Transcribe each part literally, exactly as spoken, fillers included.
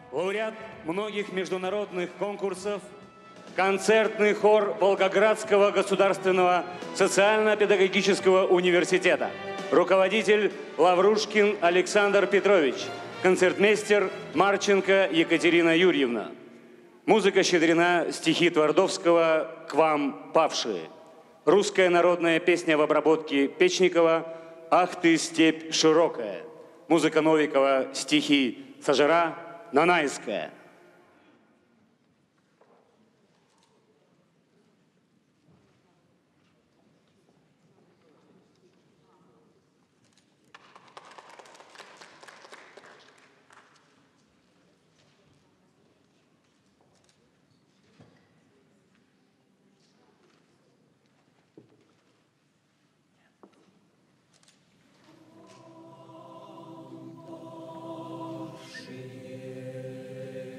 Лауреат многих международных конкурсов, концертный хор Волгоградского государственного социально-педагогического университета, руководитель Лаврушкин Александр Петрович, концертмейстер Марченко Екатерина Юрьевна. Музыка щедрена стихи Твардовского «К вам, павшие». Русская народная песня в обработке Печникова «Ах ты, степь широкая». Музыка Новикова, стихи Сажара, Нанайская. Шире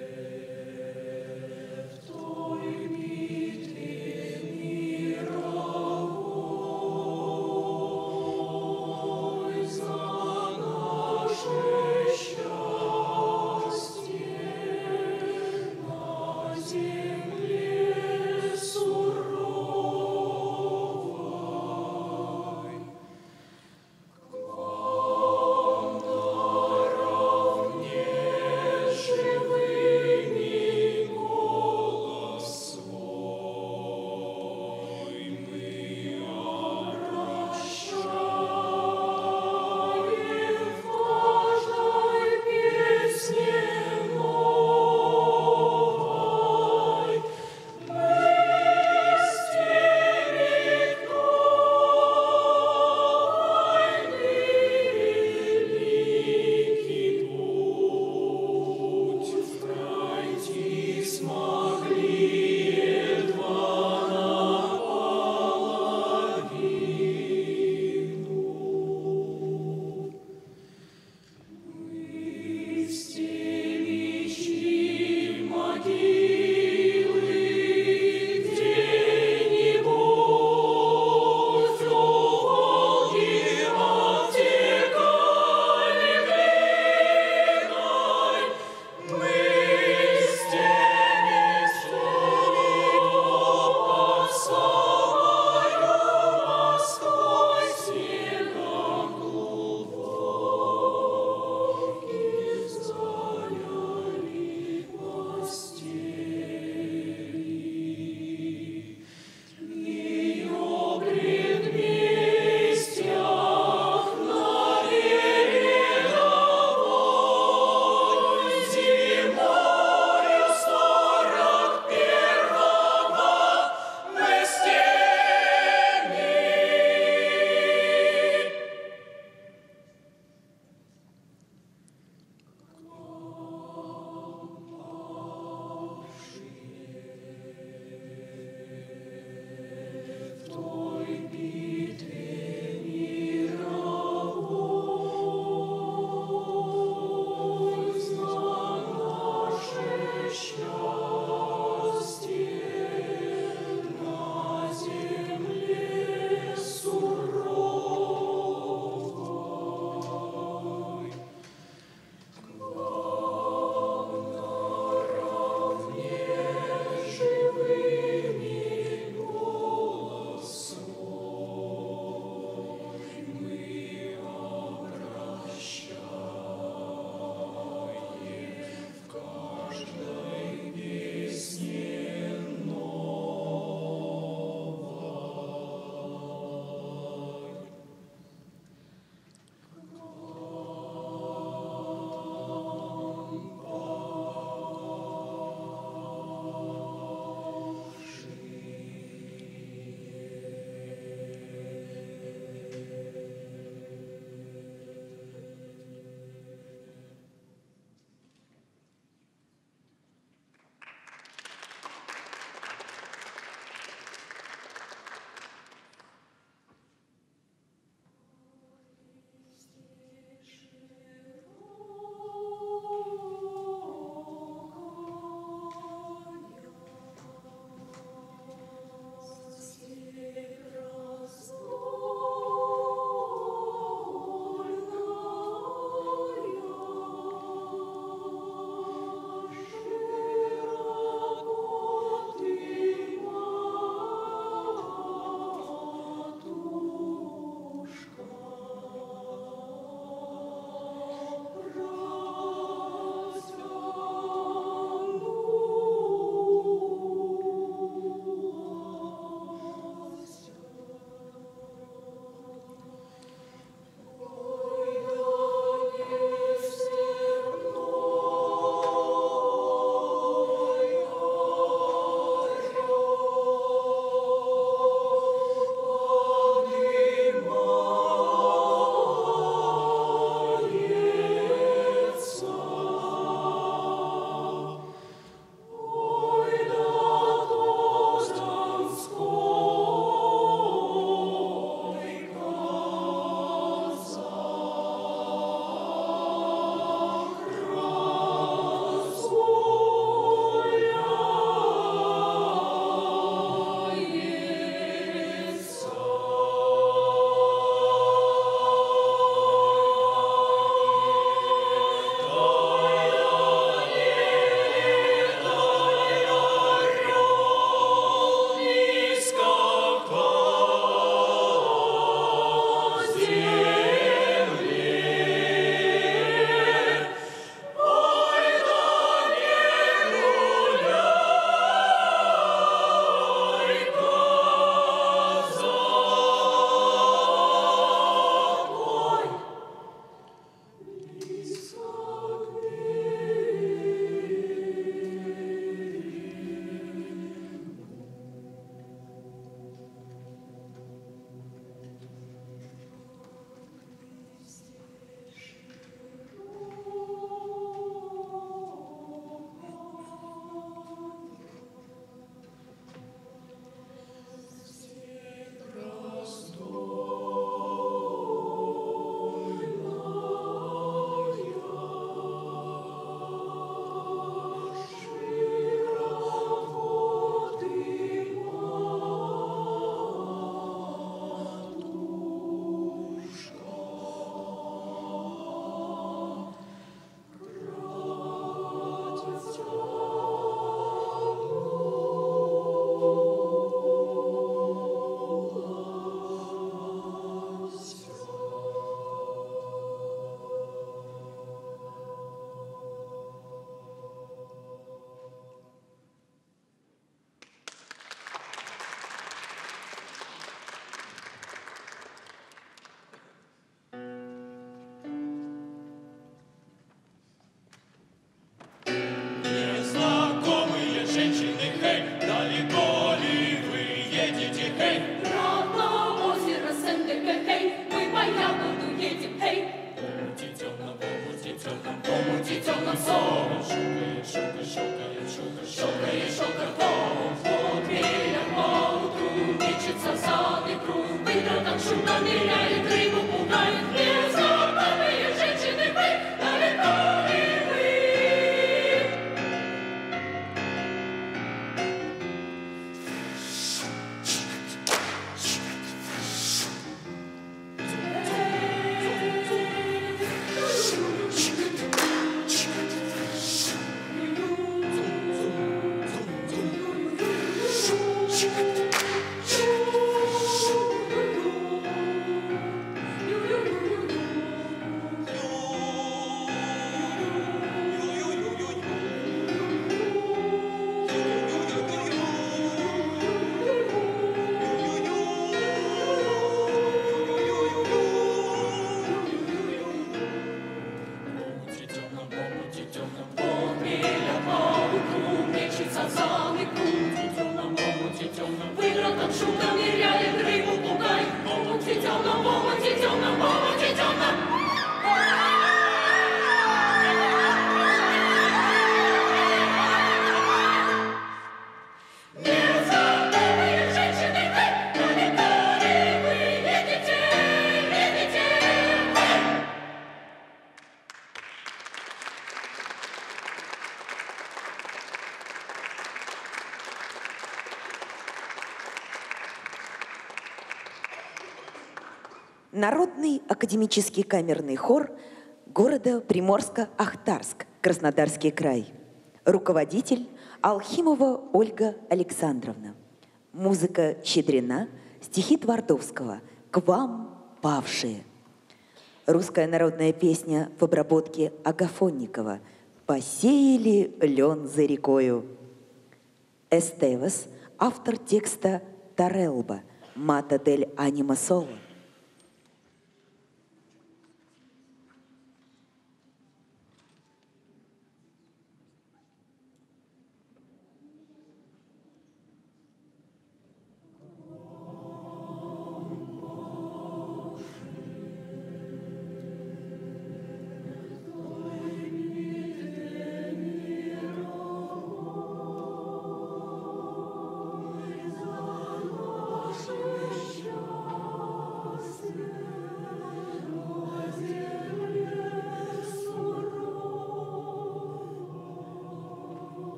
Народный академический камерный хор города Приморско-Ахтарск, Краснодарский край. Руководитель Алхимова Ольга Александровна. Музыка Щедрина, стихи Твардовского «К вам, павшие». Русская народная песня в обработке Агафонникова «Посеяли лен за рекою». Эстевес, автор текста Тарелба, «Мата дель анима соло».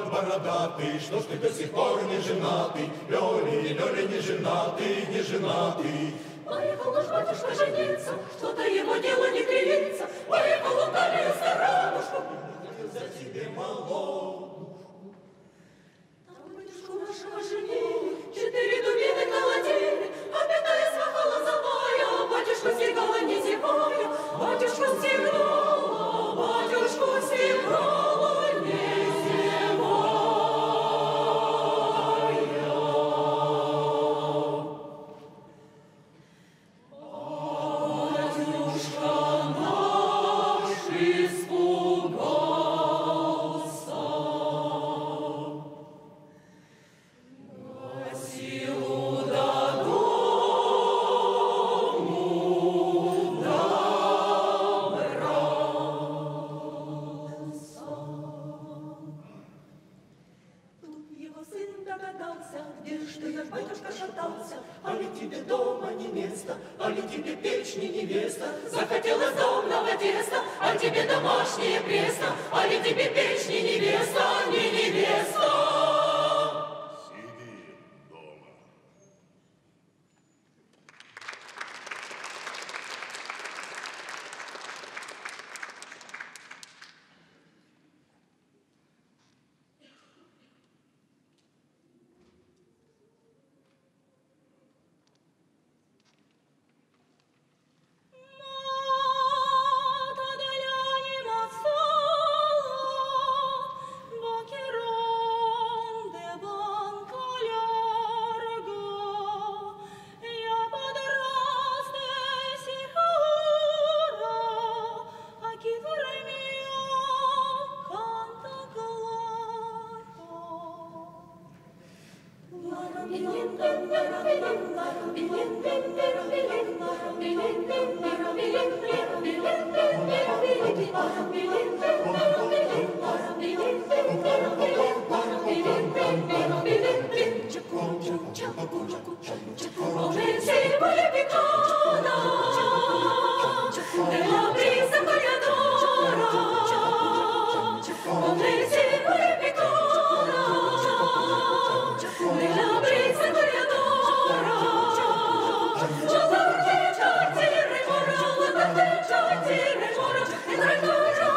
бородатый, что ж ты до сих пор не женатый? Лёля, Лёля, не женатый, не женатый. Поехал наш батюшка жениться, что-то его дело не клеится. Поехал он далее сторонушку, за тебе молодушку. Там батюшку нашего женили, четыре дубины колотили, а пятая свахала злая, батюшка стегала не зевая, батюшка стегала, батюшку стегала не зевая. Где ж ты, наш батюшка, шатался? А ли тебе дома не место, а ли тебе печь не невеста? Захотелось домного теста, а тебе домашнее престо, а ли тебе печь не невеста, не невеста. Сиди дома. Ciao,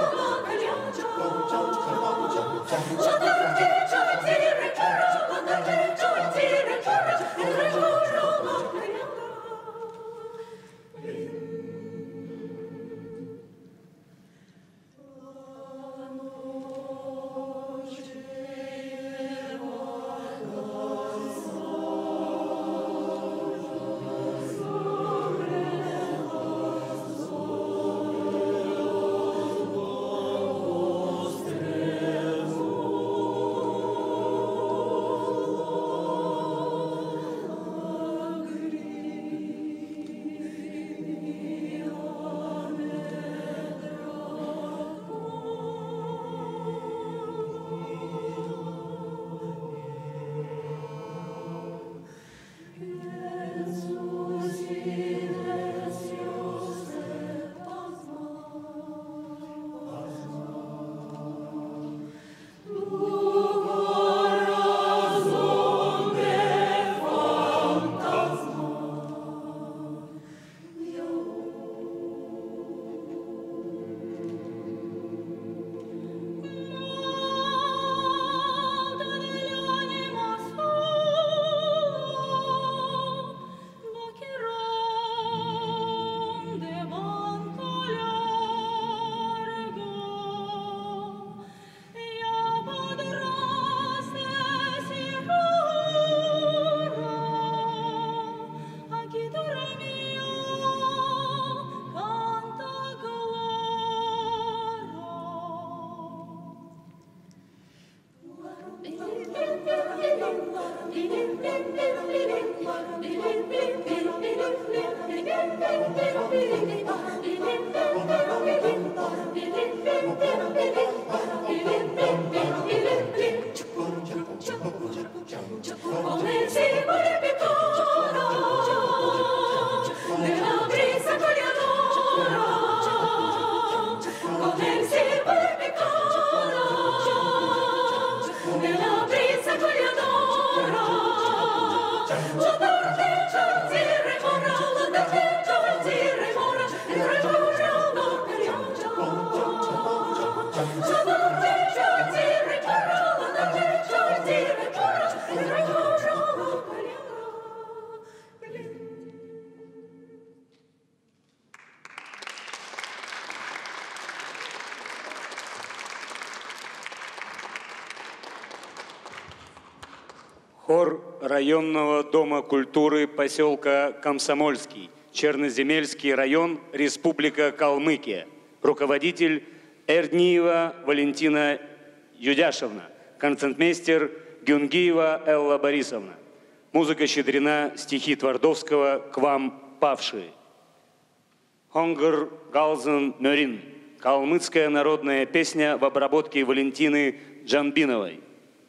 Хор районного дома культуры поселка Комсомольский, Черноземельский район, Республика Калмыкия. Руководитель Эрдниева Валентина Юдяшевна, концертмейстер Гюнгиева Элла Борисовна. Музыка щедрена, стихи Твардовского «К вам, павшие». Хонгыр Галзен Мёрин. Калмыцкая народная песня в обработке Валентины Джанбиновой.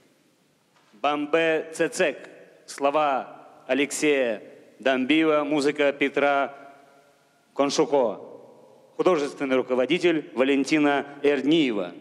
Бамбе Цецек. Слова Алексея Дамбиева, музыка Петра Коншукова. Художественный руководитель Валентина Эрдниева.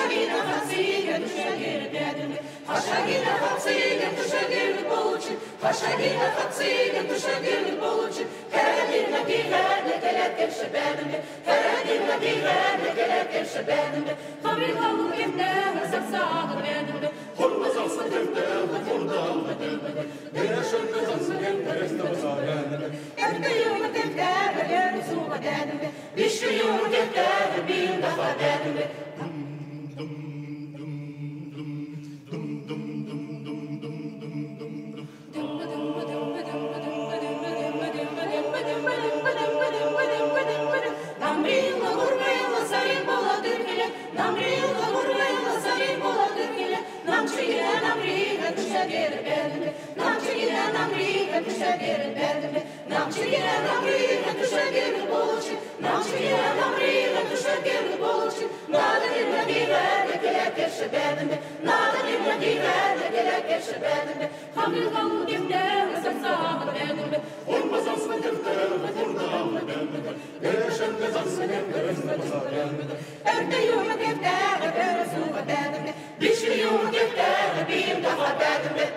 Хашагина хациген, душагир беден, Хашагина хациген, душагир получит, Хашагина хациген, душагир получит, Карадина бигане, келеткен шебеден, Карадина бигане, келеткен шебеден, Хамрила лукемде, саксага беден, Хурма засакемде, хурда беден, Герешенде засакемде, рестовсагенде, Эрте юна кемде, герусуга беден, Виши юна кемде, билда беден, Намрила, гурвела, зарин бола дыркеле, Намрила, гурвела, зарин бола дыркеле, Намчиге, намрига, душагер беденде, Намчиге, намрига, душагер беденде, Намчиге, намрига, душагер болучи, Намчиге, намрига, душагер болучи, Надо не набига, келе керше беденде, Надо не набига, келе керше беденде, Хамрил галугемде, саксага беденде, Урма засакемде, хурда беденде, Герешенде засакемде, рестовсагенде, Эрте юна кемде, герусуга беденде, Виши юна кемде, билда беденде.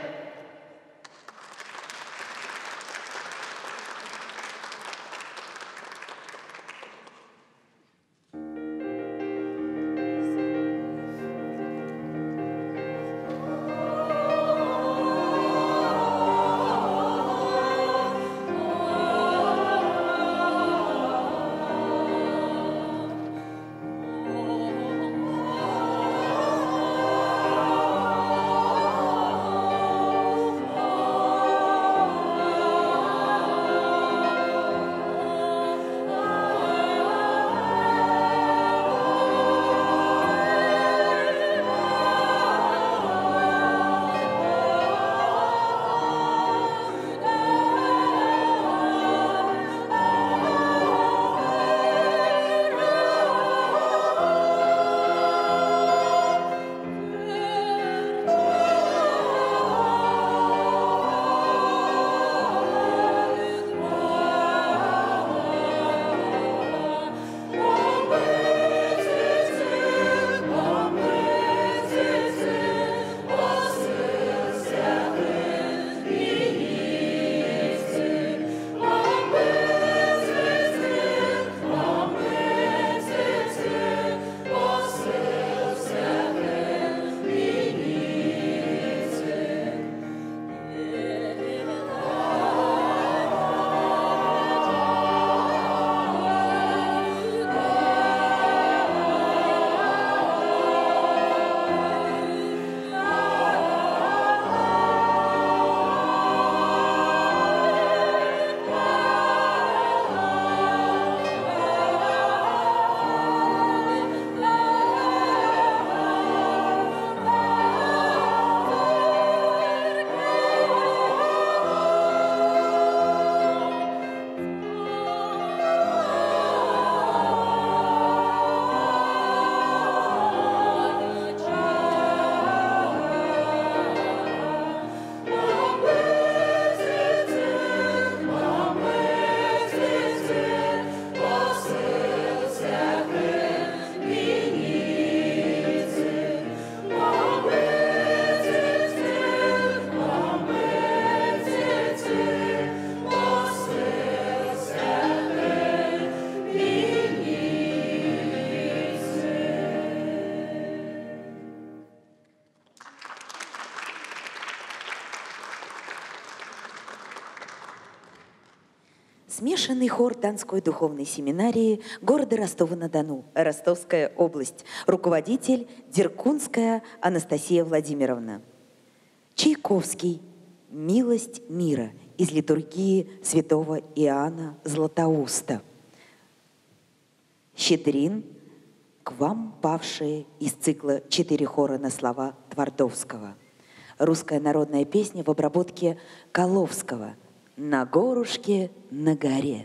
Смешанный хор Донской духовной семинарии города Ростова-на-Дону, Ростовская область. Руководитель Деркунская Анастасия Владимировна. Чайковский «Милость мира» из литургии святого Иоанна Златоуста. Щедрин «К вам павшие» из цикла «Четыре хора на слова» Твардовского. Русская народная песня в обработке Коловского «На горушке на горе».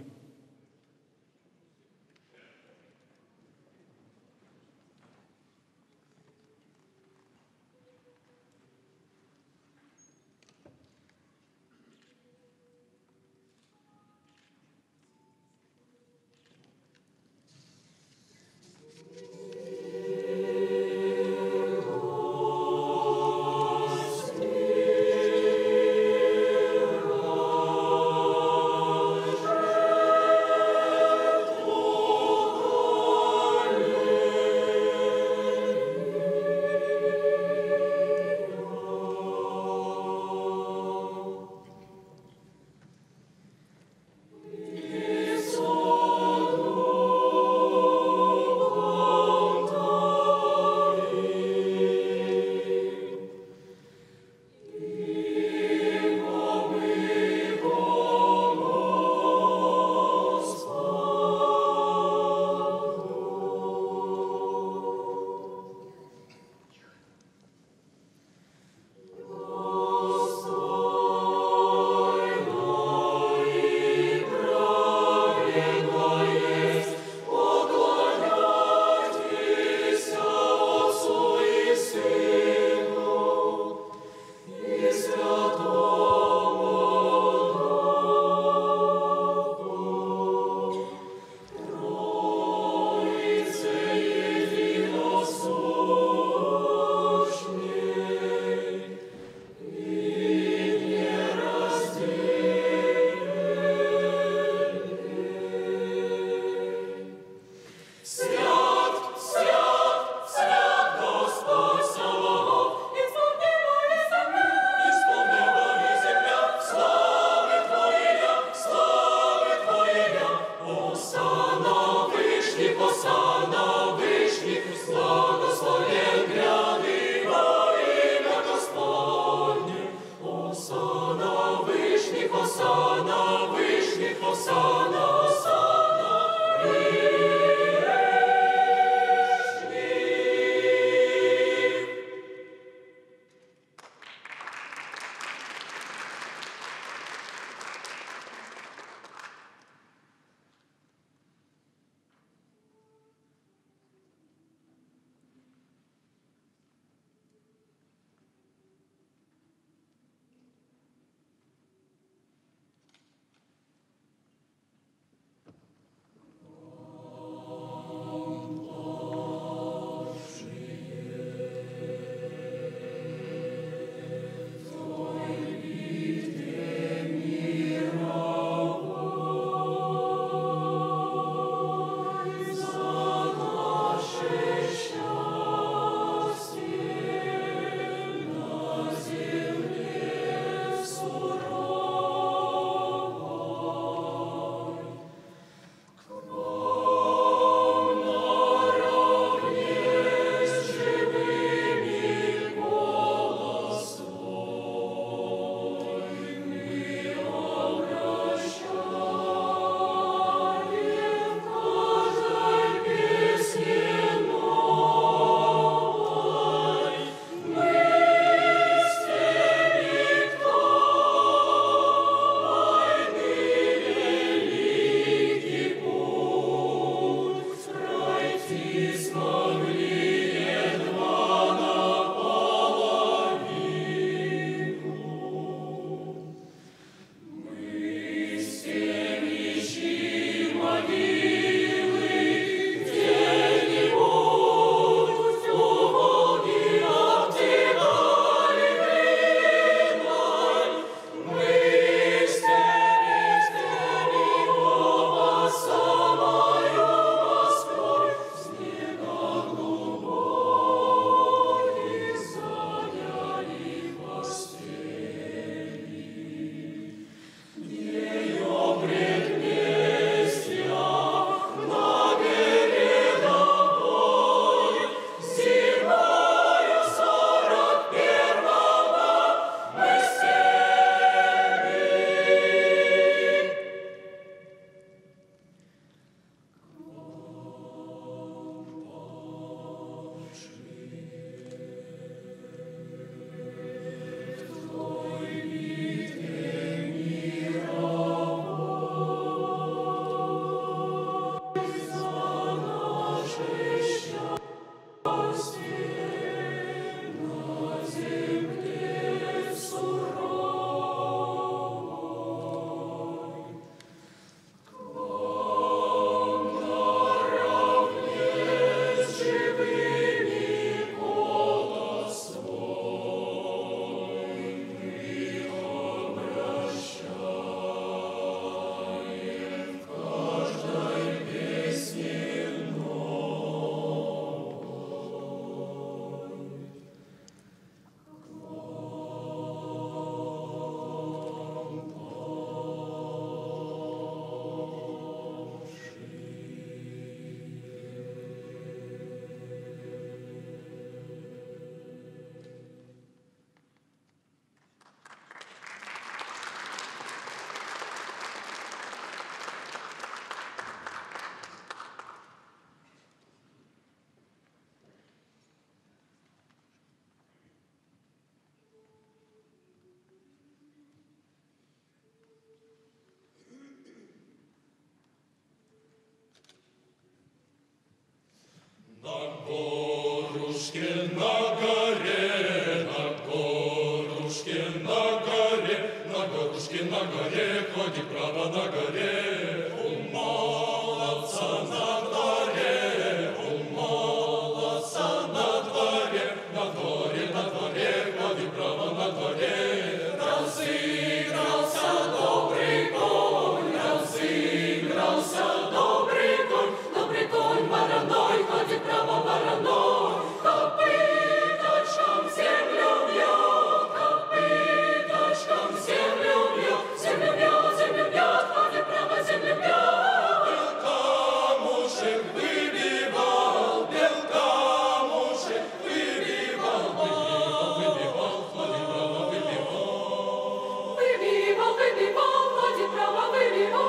на горе, на горушке, на горе, на горушке, на горе, ходит право на горе. У молодца на дворе, у молодца на дворе, на дворе, на дворе, ходит право на дворе. Разыгрался добрый конь, разыгрался добрый конь, добрый конь вороной, ходит право вороной. Копыточком землю бьет, копыточком землю бьет, землю бьет, землю бьет, ходит право землю бьет. Белка мужик выбивал, белка мужик выбивал, выбивал, выбивал, ходит право выбивал. Выбивал, выбивал, ходит право выбивал.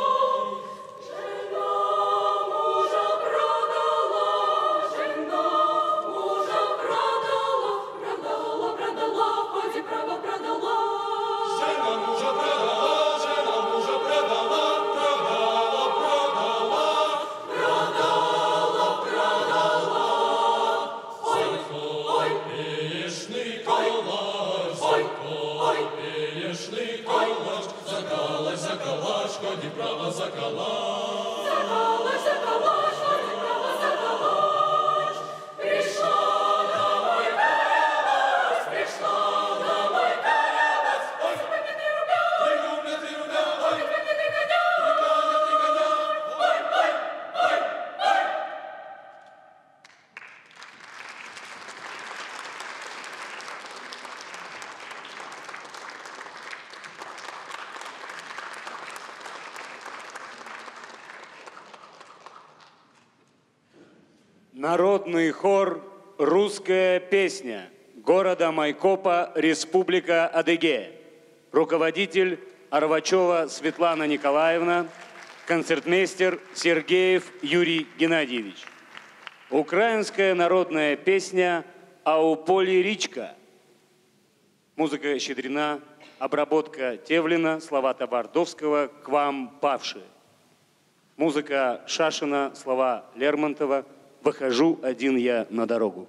Жена мужа продала, жена мужа продала, продала, продала, ходит право продала. Жена мужа продала, жена мужа продала, продала, продала, продала, продала. Ой, ой, пешный калаш, ой, ой, пешный калаш, за калаш, за калаш, ходит право за калаш. За калаш, за калаш, ходит право за калаш. Пришла домой Карабас, пришла домой Карабас. Ой, запомни три рубля, три рубля, три рубля, ой, запомни три коня, три коня, три коня. Ой, ой, ой, ой. Народный хор «Русская песня» города Майкопа, Республика Адыгея. Руководитель Арвачева Светлана Николаевна, концертмейстер Сергеев Юрий Геннадьевич. Украинская народная песня «А у полі річка». Музыка Щедрина, обработка Тевлина, слова Табардовского «К вам павшие». Музыка Шашина, слова Лермонтова «Выхожу один я на дорогу».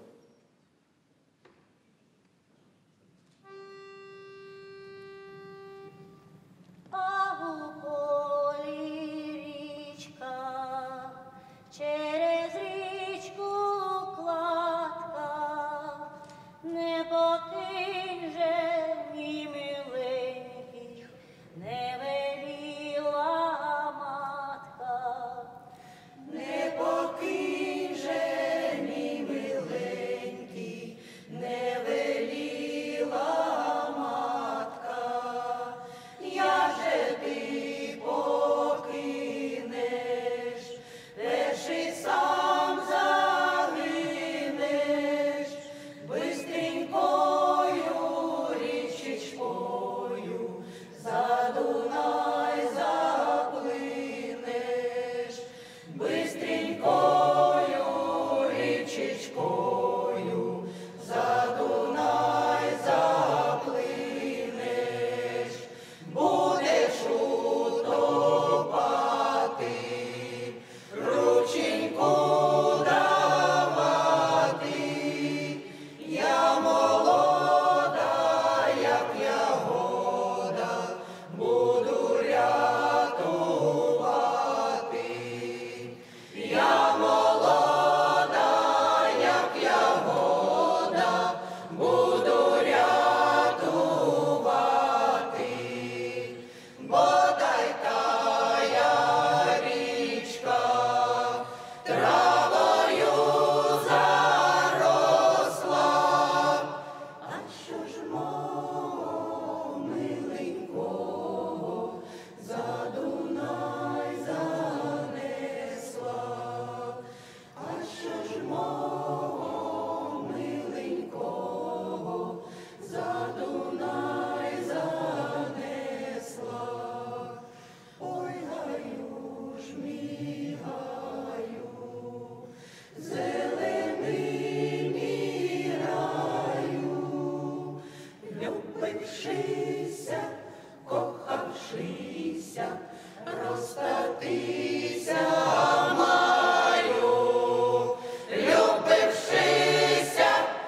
А у полі річка, через річку кладка, не покинь же ні миленьких, не веліла матка. Не покинь же ні миленьких, не веліла матка. Я же ти покинеш, перший сам загинеш, бистренькою річечкою за Дунай заплинеш, бистренькою річечкою за Дунай заплинеш, будеш утопати, рученьку давати. Я молода, як ягода, буду рятувати. Я молода, як ягода, буду рятувати. Бодай тая річка травою заросла. А що ж мого миленького за Дунай занесла? А що ж мого миленького за Дунай занесла? Ой, гаю ж мій гаю, зелений мій раю, любившися, кохавшися, розстатися маю. Любившися,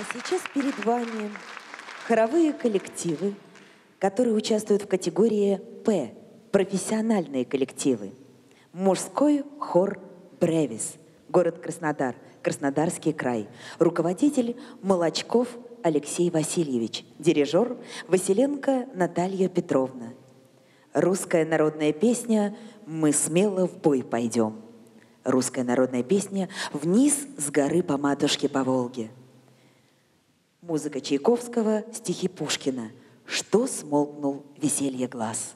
А сейчас перед вами хоровые коллективы, которые участвуют в категории «П» – профессиональные коллективы. Мужской хор «Бревис», город Краснодар, Краснодарский край. Руководитель Молочков Алексей Васильевич, дирижер Василенко Наталья Петровна. Русская народная песня «Мы смело в бой пойдем». Русская народная песня «Вниз с горы по матушке по Волге». Музыка Чайковского, стихи Пушкина «Что смолкнул веселье глаз».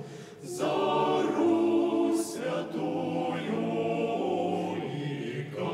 За Русь святую и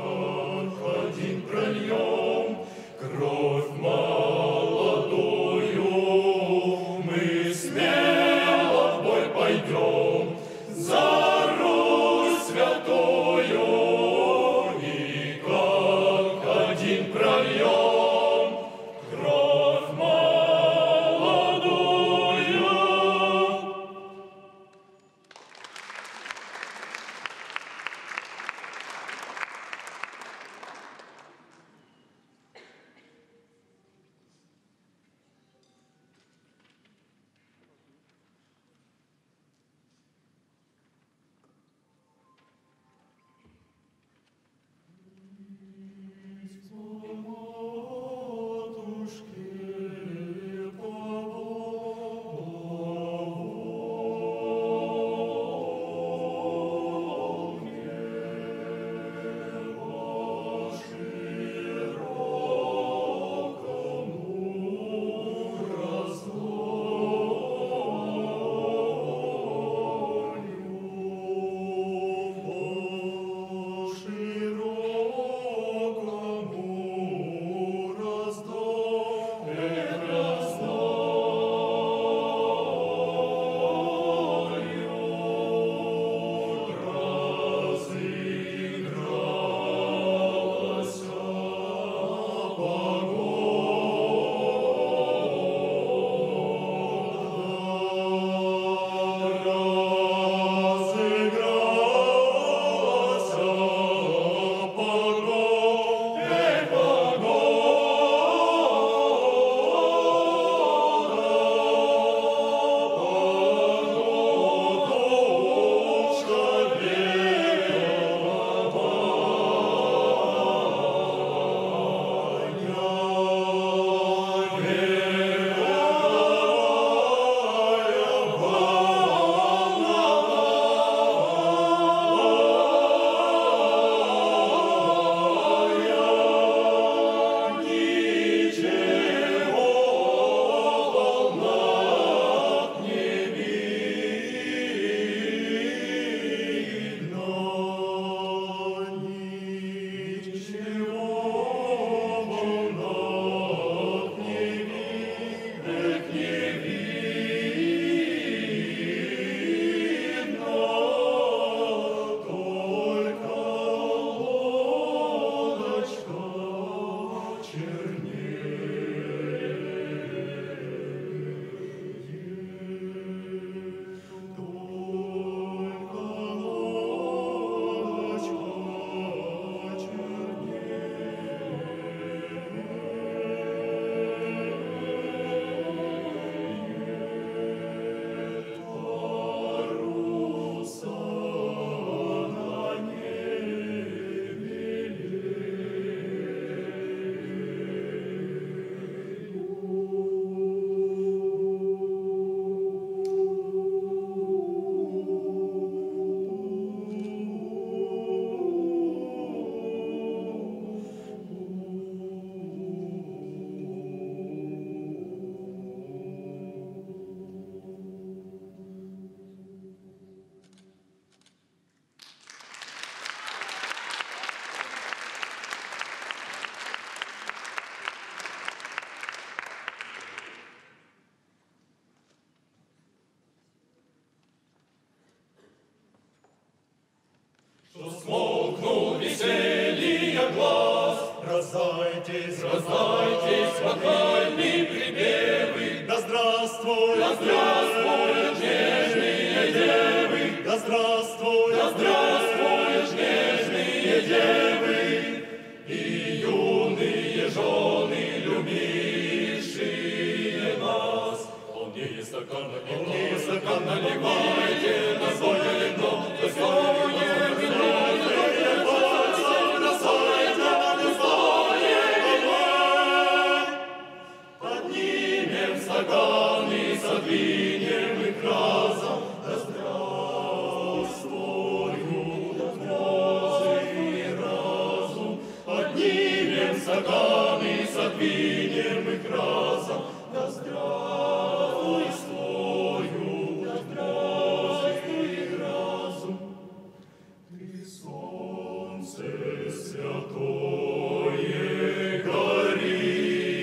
Раздайтесь, раздайтесь, вокальные припевы. Да здравствует, да здравствует нежные девы. Да здравствует, да здравствует нежные девы. И юные жены, любившие нас. Полнее стакан наливайте, полнее стакан наливайте, на свое вино, на свое вино. Стаканы задвинем их разом, да здравствуют грозы разум. Поднимем стаканы, задвинем их разом, да здравствуют грозы разум. Ты солнце святое гори.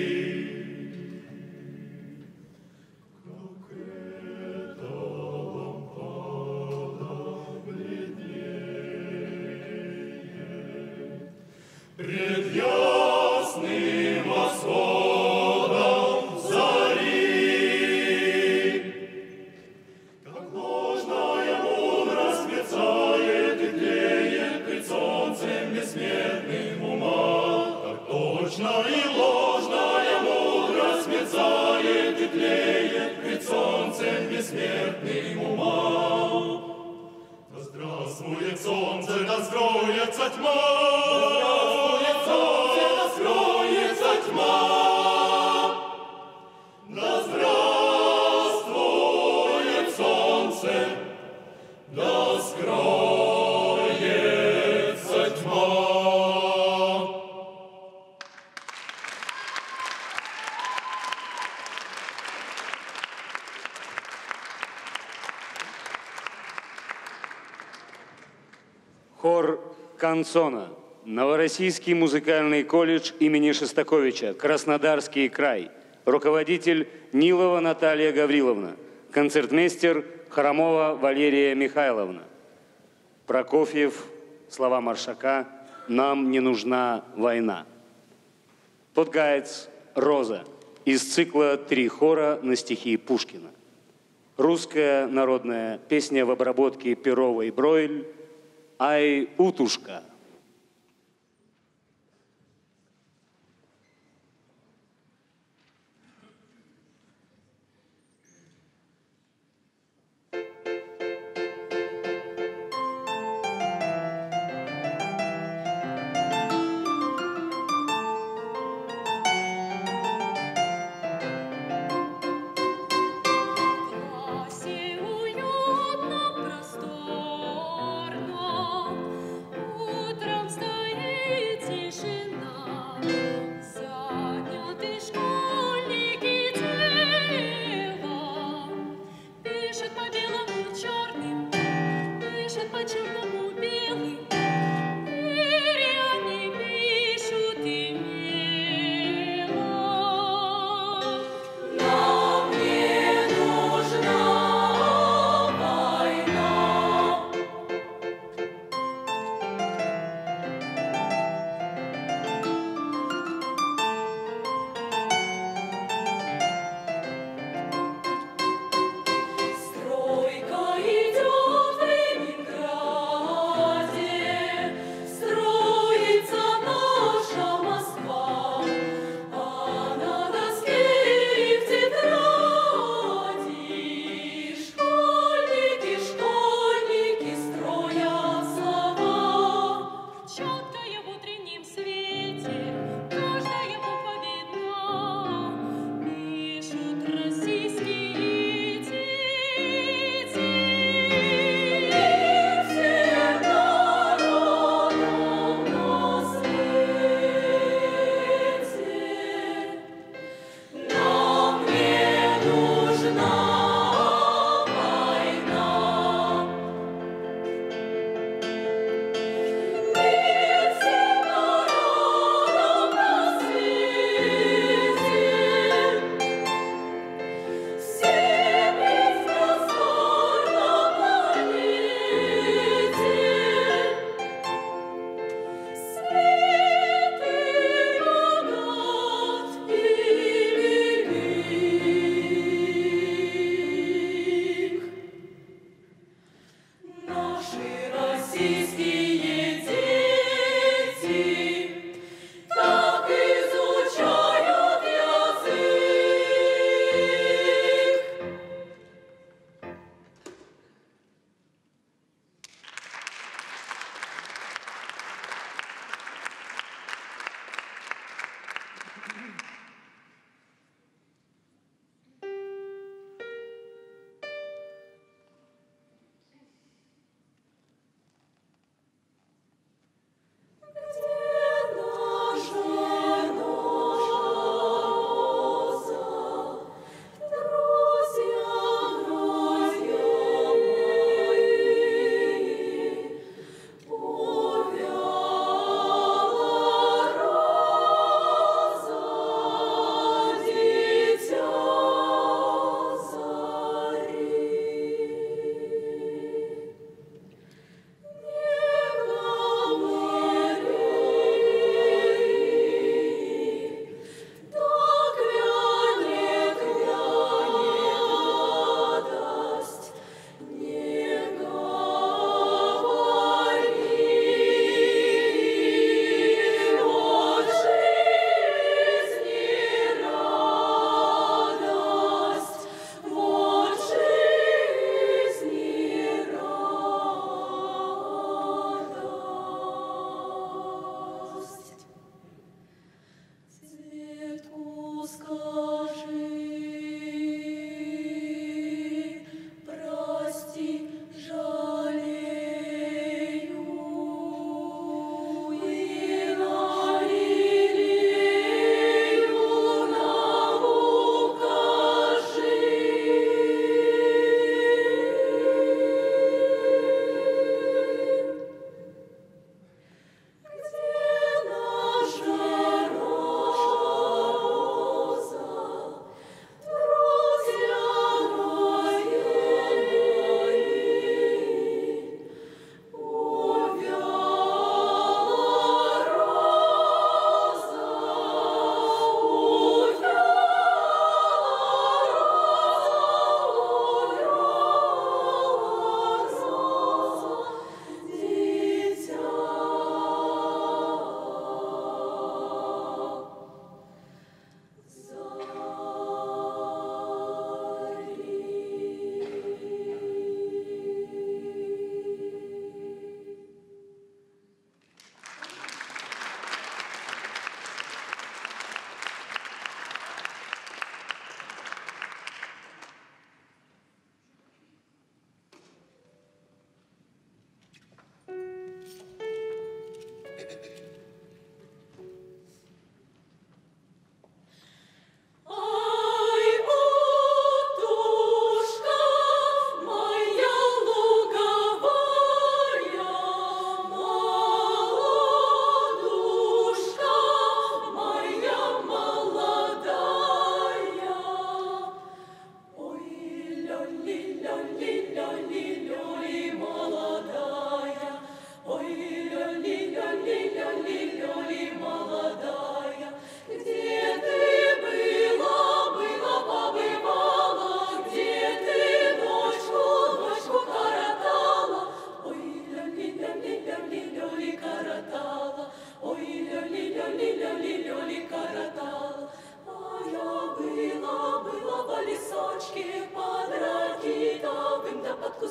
Пред ясным восходом зари, как ложная мудрость мерцает и тлеет пред солнцем бессмертным ума, как точно и ложная мудрость мерцает и тлеет пред солнцем бессмертным ума. Да здравствует солнце, да скроется тьма. Да здравствует солнце, да скроется тьма. Хор «Канцона». Новороссийский музыкальный колледж имени Шостаковича, Краснодарский край. Руководитель Нилова Наталья Гавриловна. Концертмейстер Хромова Валерия Михайловна. Прокофьев, слова Маршака «Нам не нужна война». Подгаец «Роза» из цикла «Три хора на стихи Пушкина». Русская народная песня в обработке Перова и Бройль «Ай, утушка». Уютно, просторно,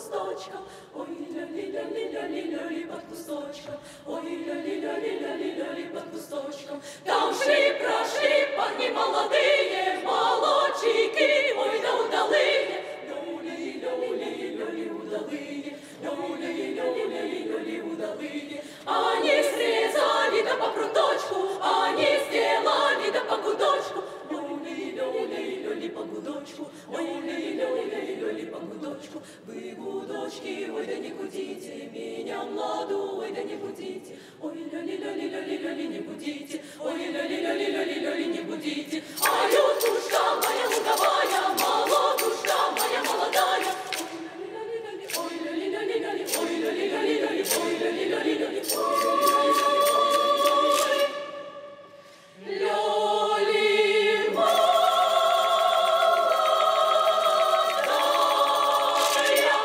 кусточком, ой, ля-ли-ля-ли-ля-ли-ля-ли под кусточком, ой, ля-ли-ля-ли-ля-ли-ля-ли под кусточком. Там шли, прошли парни молодые, молодчики, ой, да удалые, ля-ли-ля-ли-ля-ли удалые, ля-ли-ля-ли-ля-ли удалые. Они срезали да по пруточку, они сделали да по гудочку, ля-ли-ля-ли-ля-ли по гудочку, ля-ли-ля-ли-ля-ли по гудочку. Вы гудочки, ой, да не гудите, меня младу, ой, да не гудите, ой, ля-ли-ля-ли-ля-ли не гудите, ой, ля-ли-ля-ли-ля-ли не гудите. А лютушка моя луговая, молодушка моя молодая, ой, ля-ли-ля-ли-ля-ли, ой, ля-ли-ля-ли-ля-ли, ой, ля-ли-ля-ли-ля-ли, ой, ля-ли, молодая.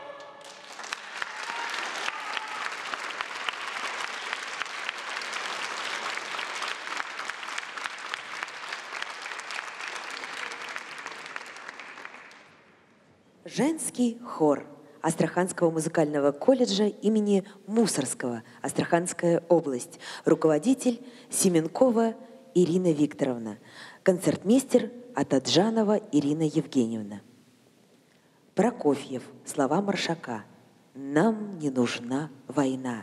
Женский хор Астраханского музыкального колледжа имени Мусорского, Астраханская область. Руководитель Семенкова Ирина Викторовна. Концертмейстер Атаджанова Ирина Евгеньевна. Прокофьев. Слова Маршака. «Нам не нужна война».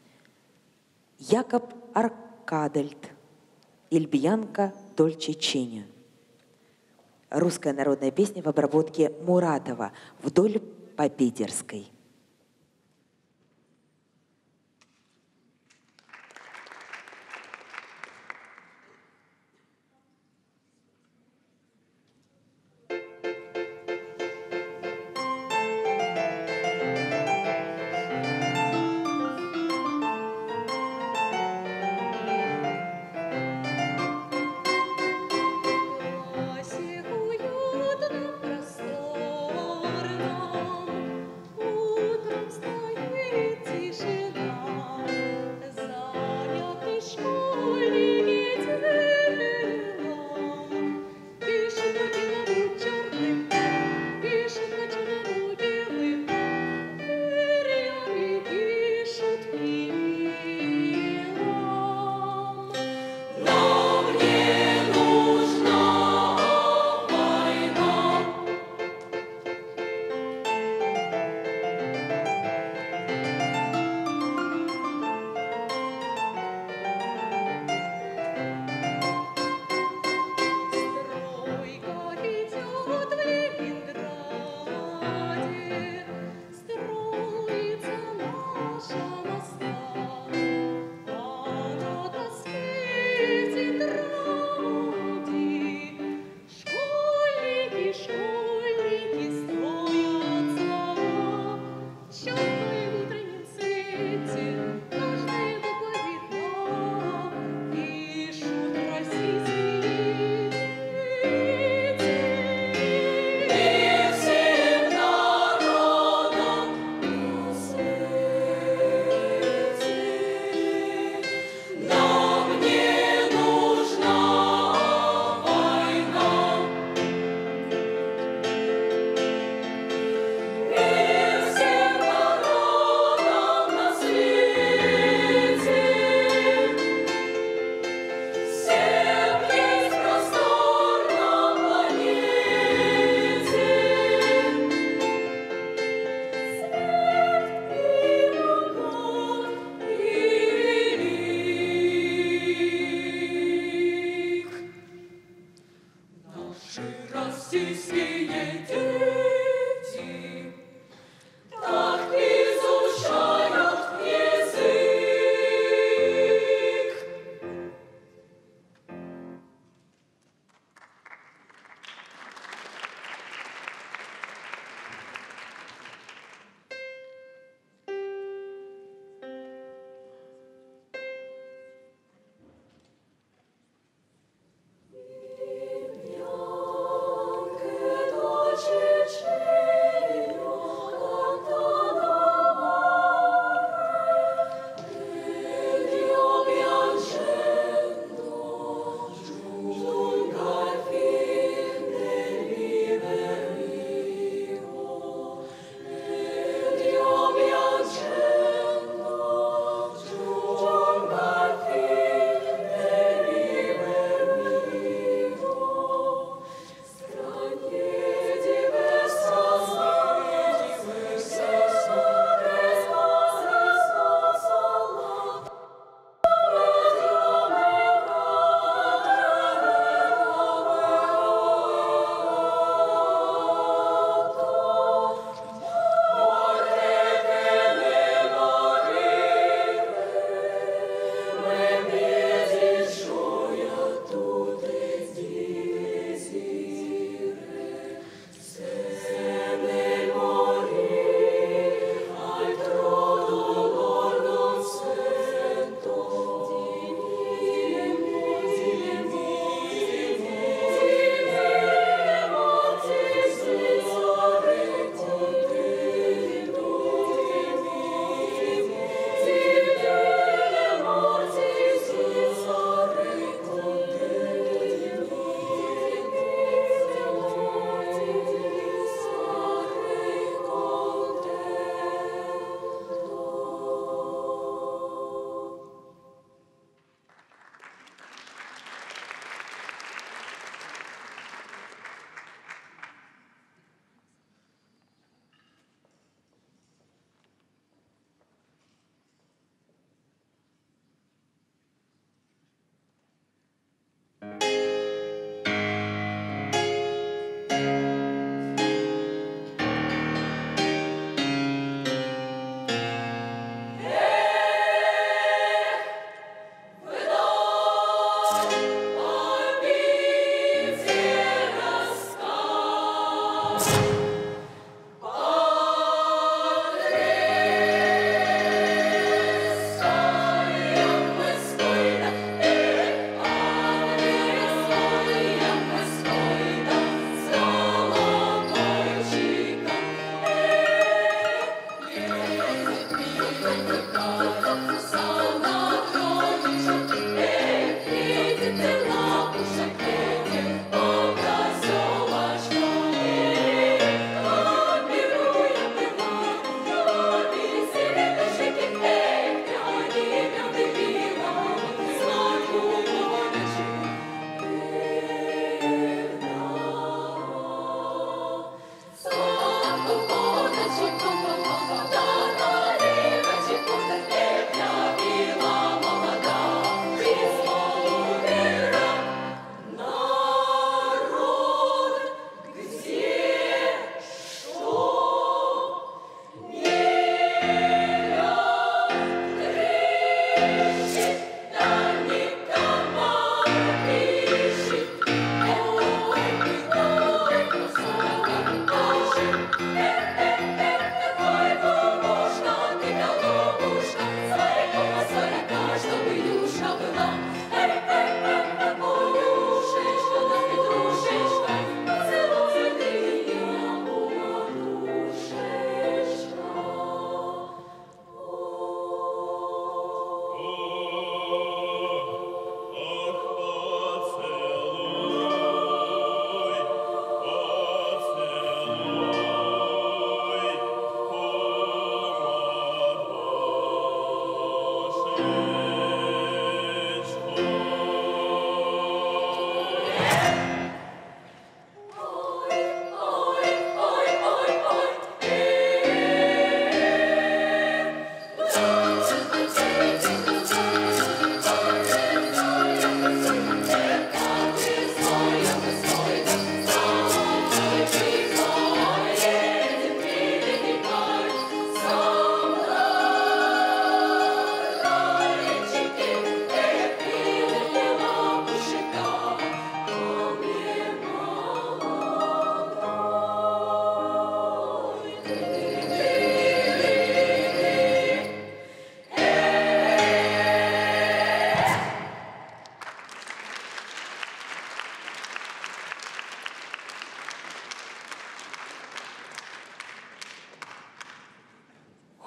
Якоб Аркадельд. Ильбьянка Дольче Ченю. Русская народная песня в обработке Муратова «Вдоль Победерской». Уютно, просторно,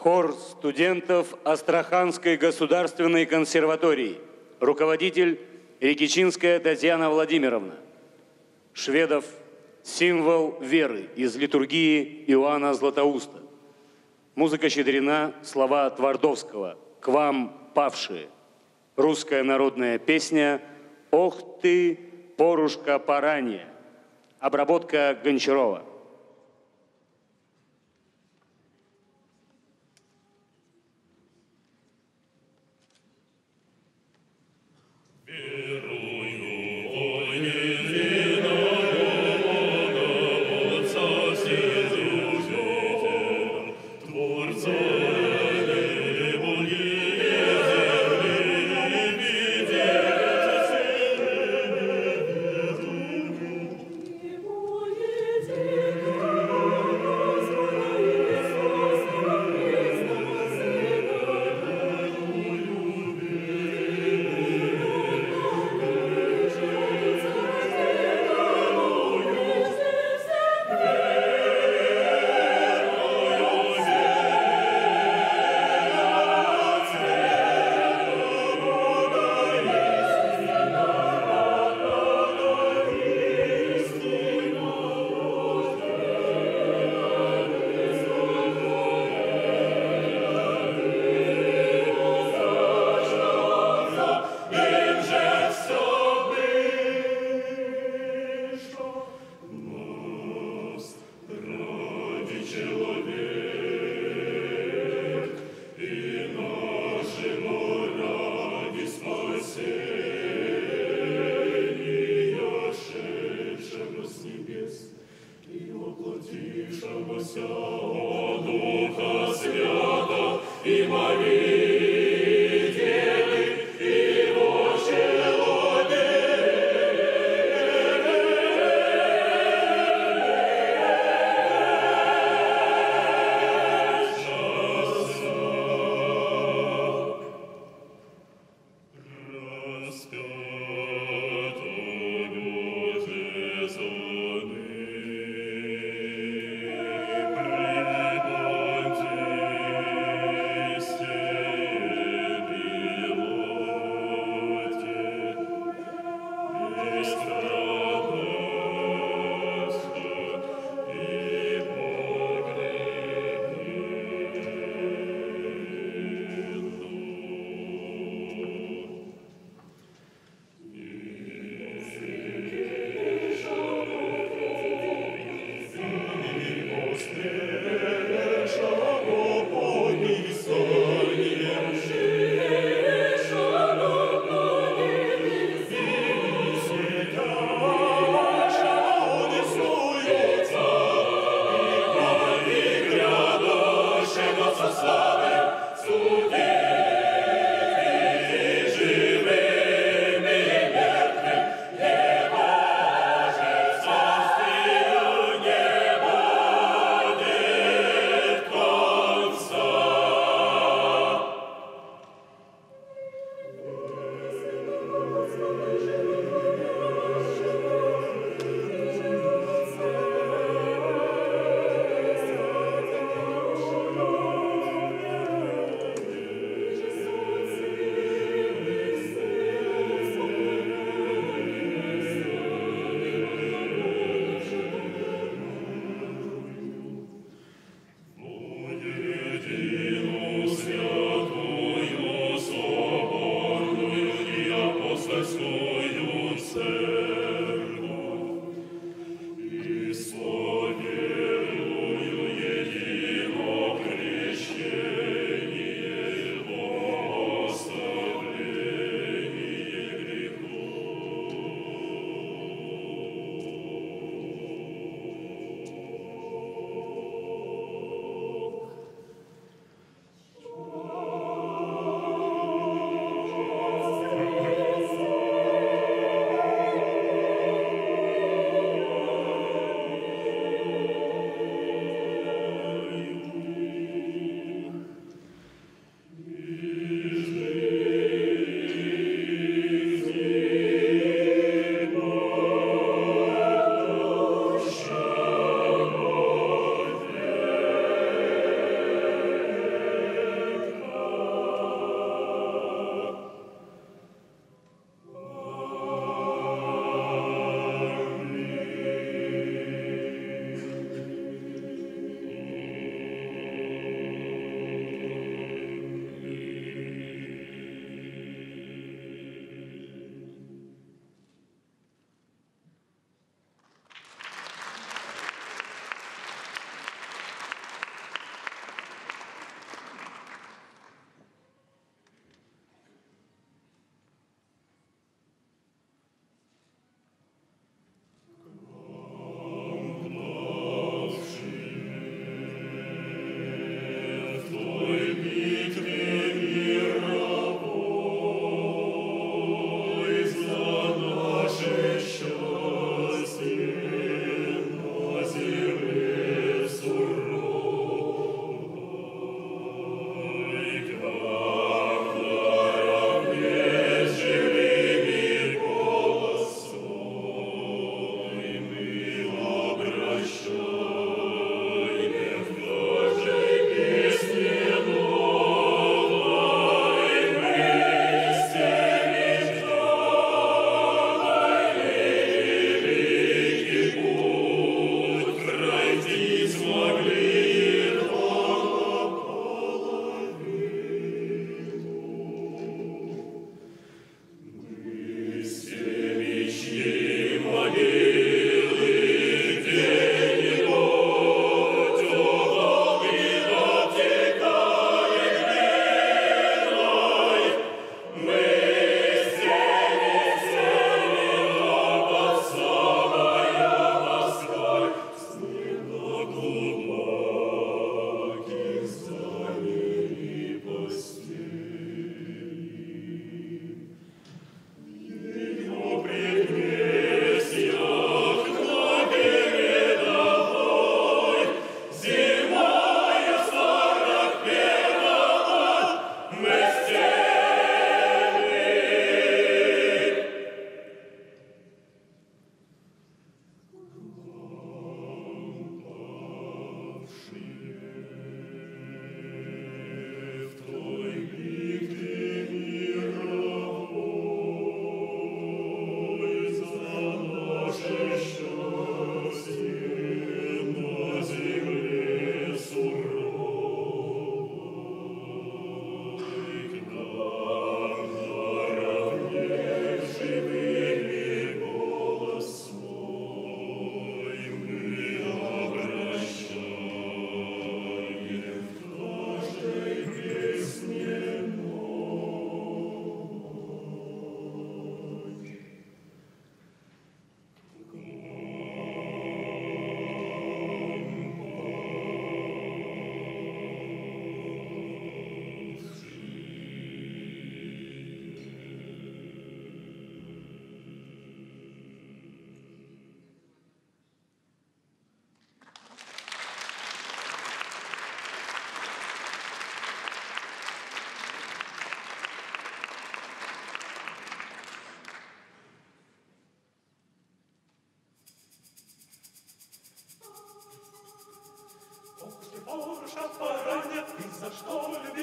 Хор студентов Астраханской государственной консерватории. Руководитель Рикичинская Татьяна Владимировна. Шведов «Символ веры» из литургии Иоанна Златоуста. Музыка щедрена, слова Твардовского «К вам, павшие». Русская народная песня «Ох ты, порушка поранья». Обработка Гончарова. Преподнести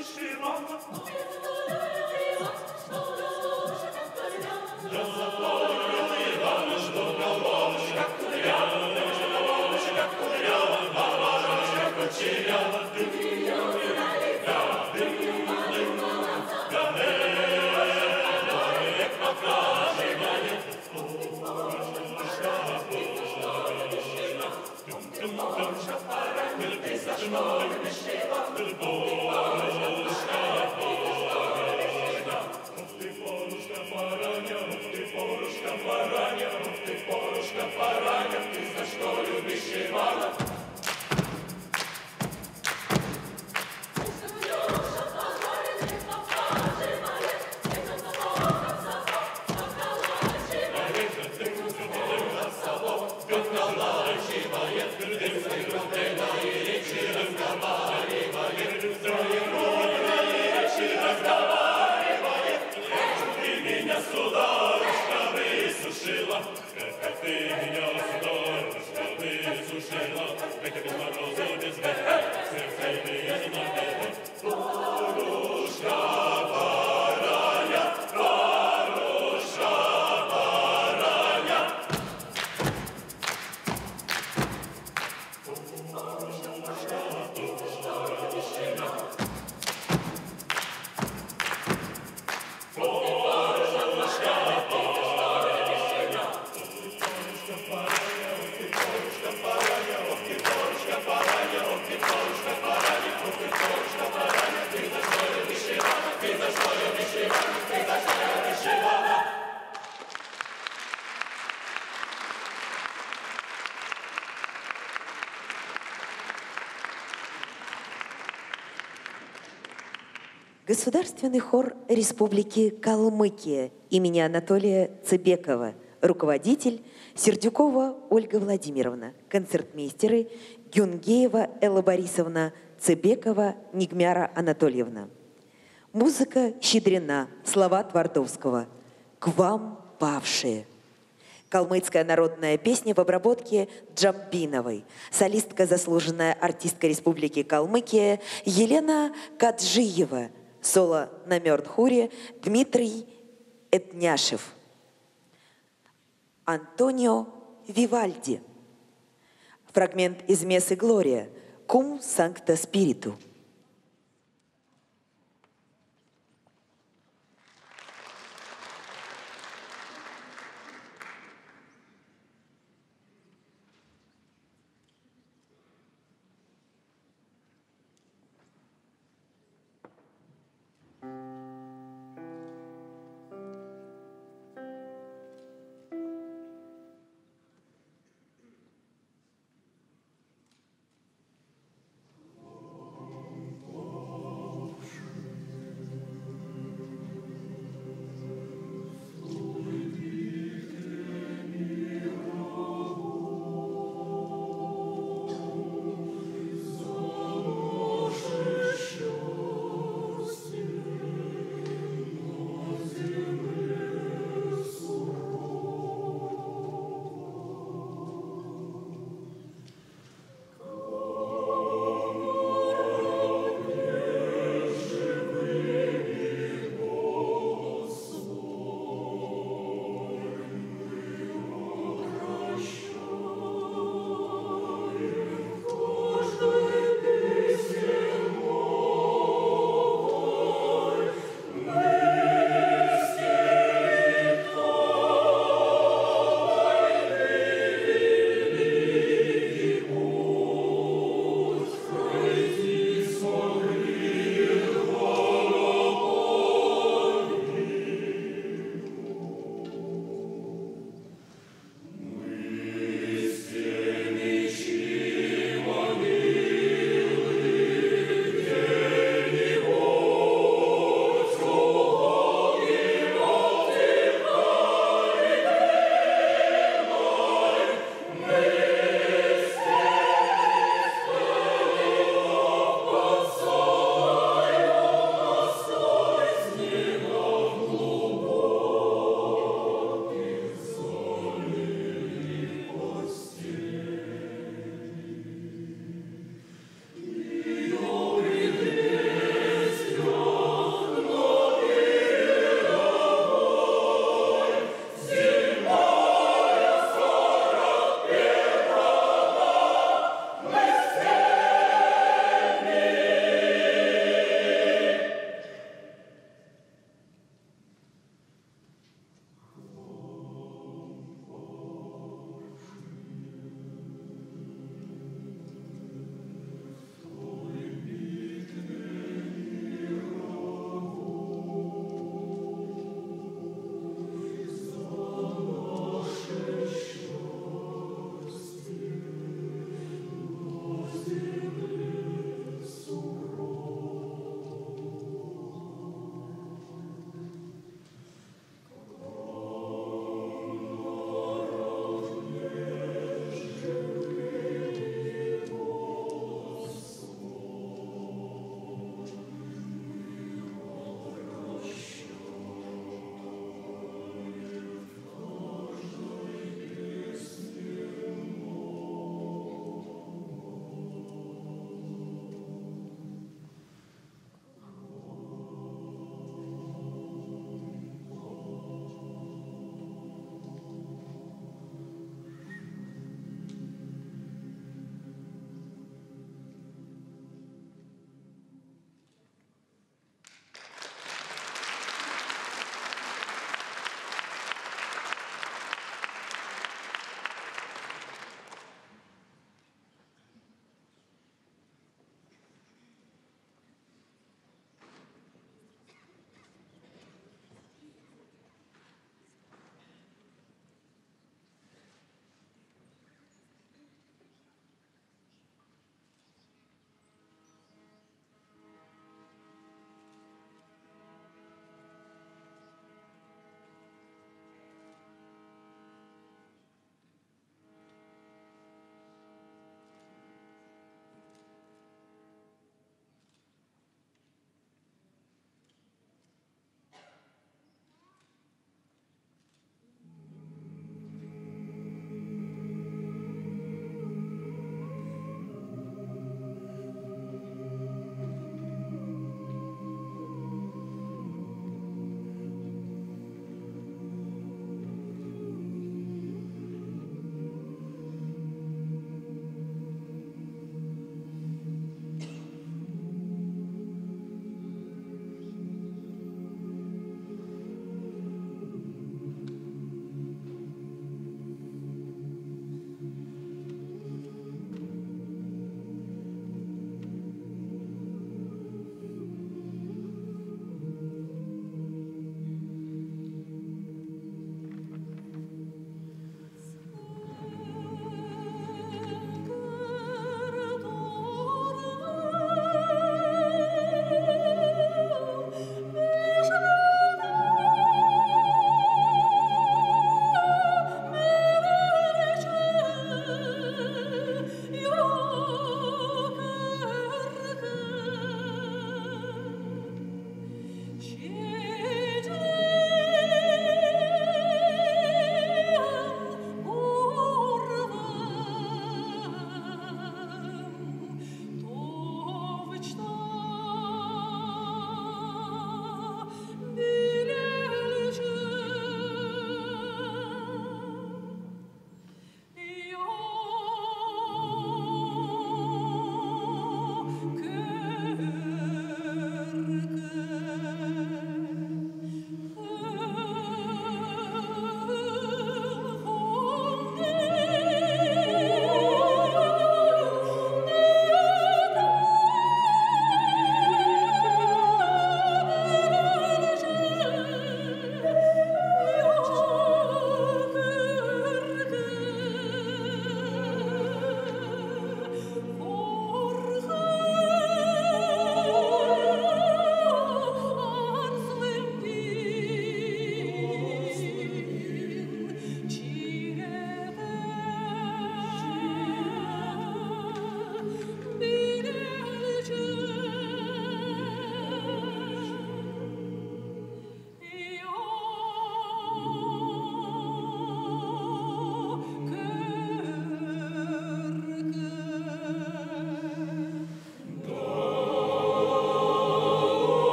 Государственный хор Республики Калмыкия имени Анатолия Цыбекова, руководитель Сердюкова Ольга Владимировна, концертмейстеры Гюнгеева Элла Борисовна, Цыбекова Нигмяра Анатольевна. Музыка Щедрина, слова Твардовского. «К вам, павшие». Калмыцкая народная песня в обработке Джамбиновой. Солистка, заслуженная артистка Республики Калмыкия Елена Каджиева. Соло на мёрдхуре Дмитрий Этняшев. Антонио Вивальди. Фрагмент из Мессы Глория. Кум Санкта Спириту. О,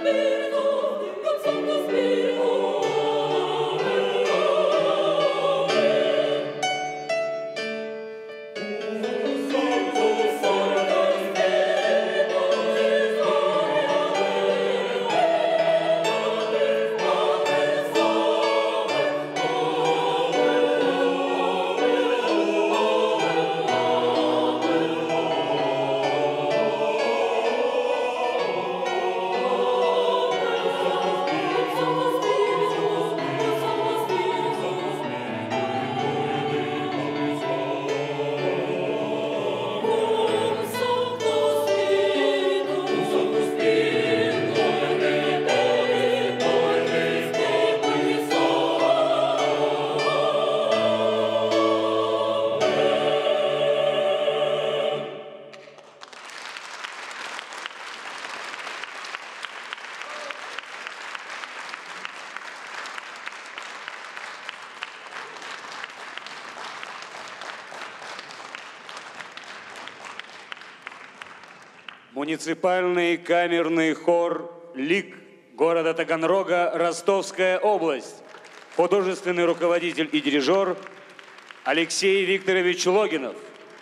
Муниципальный камерный хор «Лик» города Таганрога, Ростовская область. Художественный руководитель и дирижер Алексей Викторович Логинов.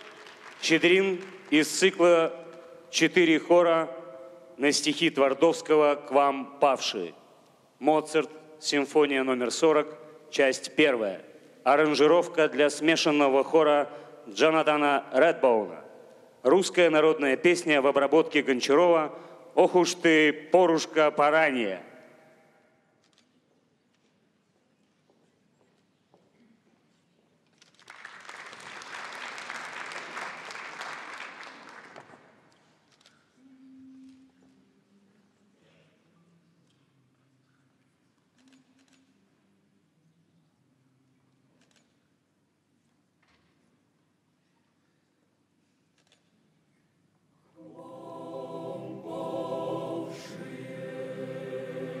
Щедрин из цикла «Четыре хора на стихи Твардовского «К вам, павшие». Моцарт, симфония номер сорок, часть первая. Аранжировка для смешанного хора Джонатана Редбоуна. Русская народная песня в обработке Гончарова «Ох уж ты, порушка, поранее». Павшие,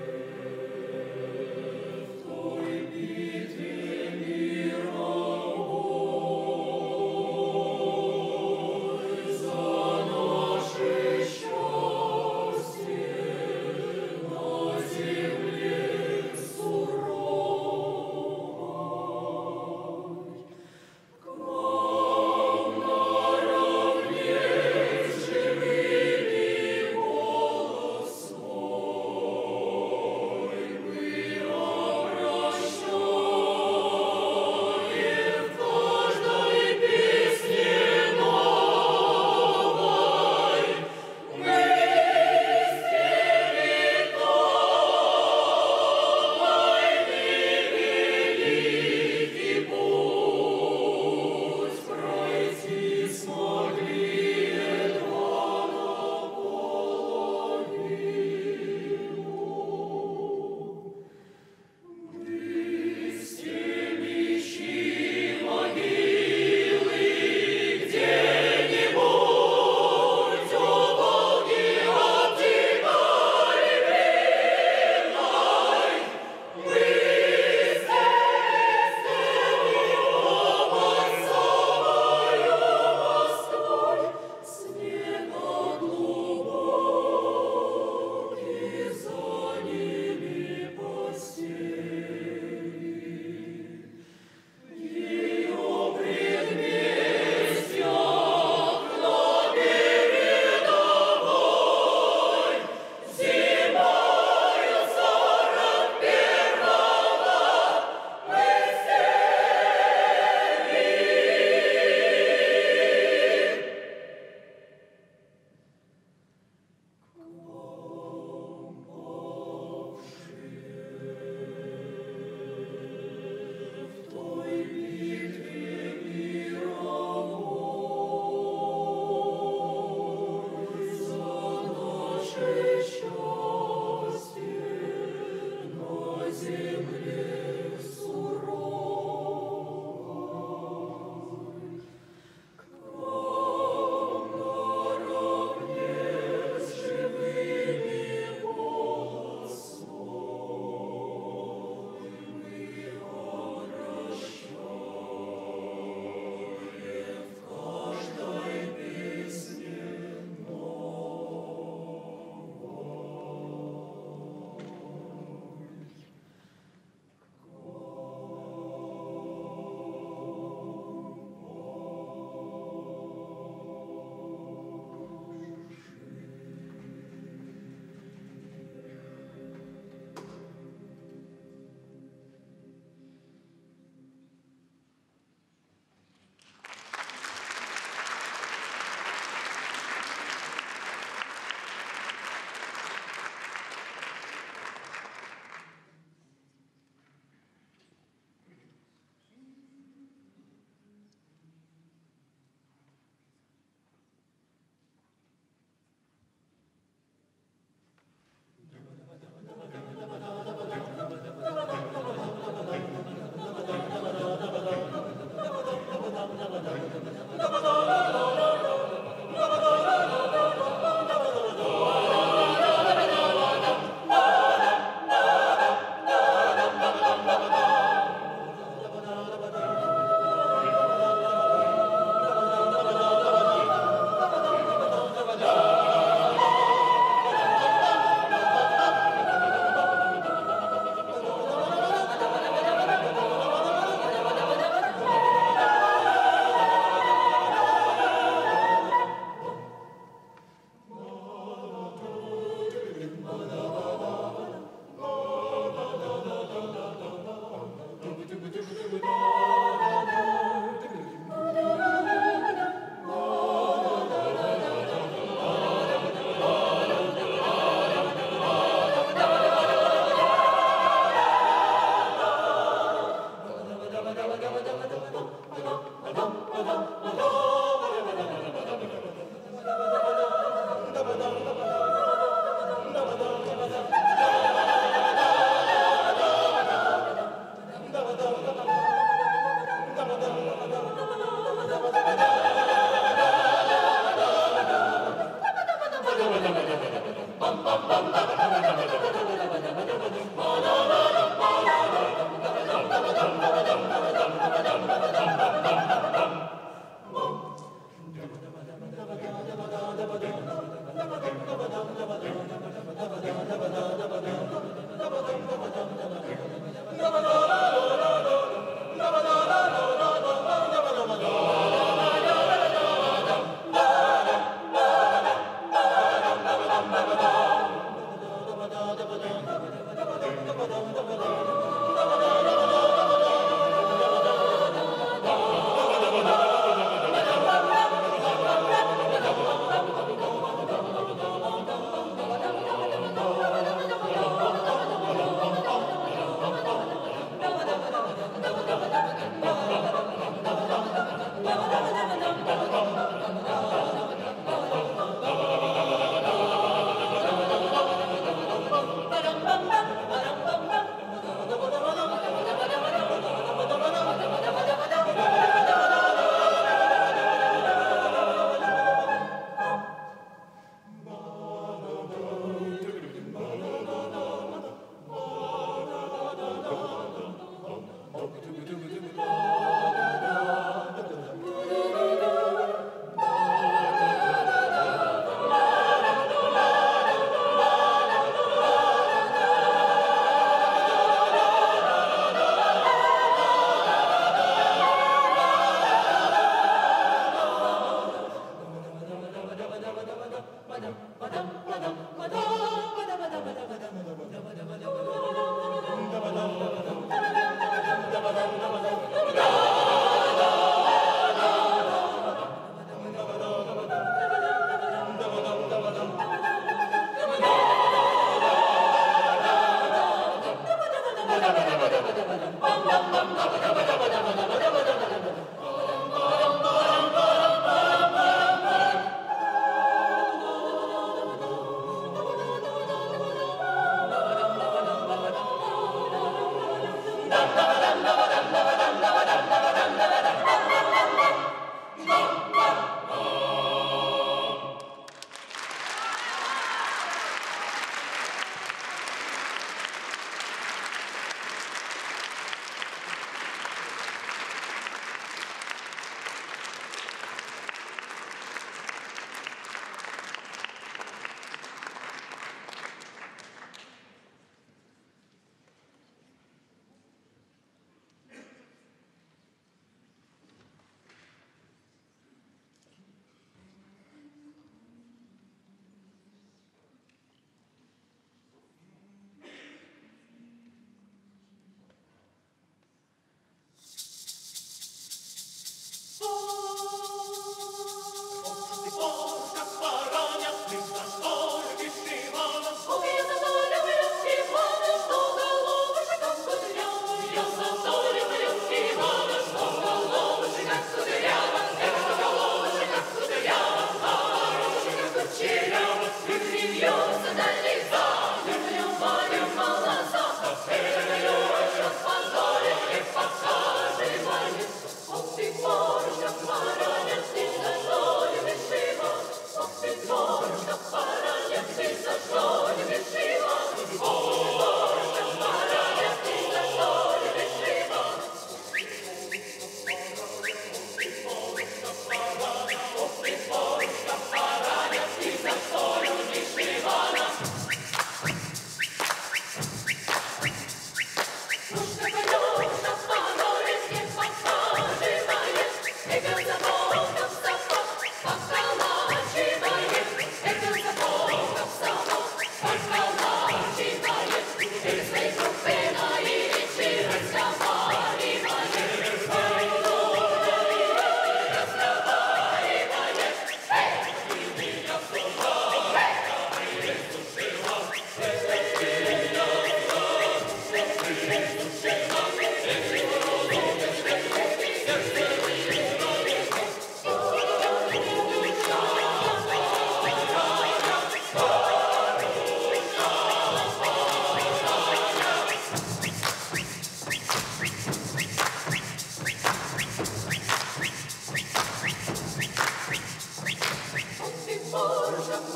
Ох, ти, Борюшка, параня, ти за стою, ніж Івана.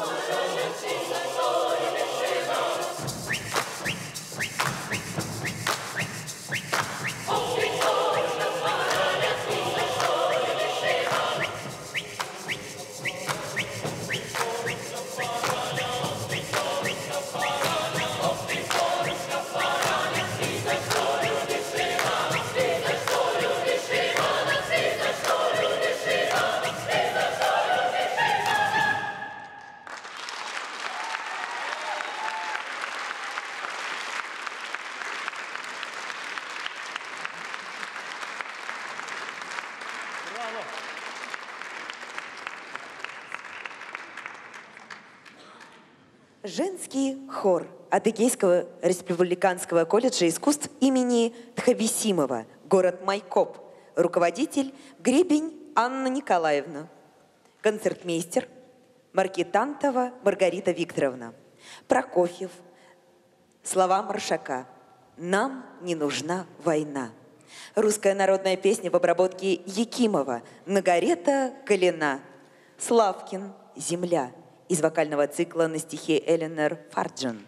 Женский хор Адыгейского республиканского колледжа искусств имени Тхависимова, город Майкоп. Руководитель Гребень Анна Николаевна. Концертмейстер Маркитантова Маргарита Викторовна. Прокофьев. Слова Маршака. «Нам не нужна война». Русская народная песня в обработке Якимова. «На горе-то калина». Славкин. «Земля». Из вокального цикла на стихи Эленор Фарджин.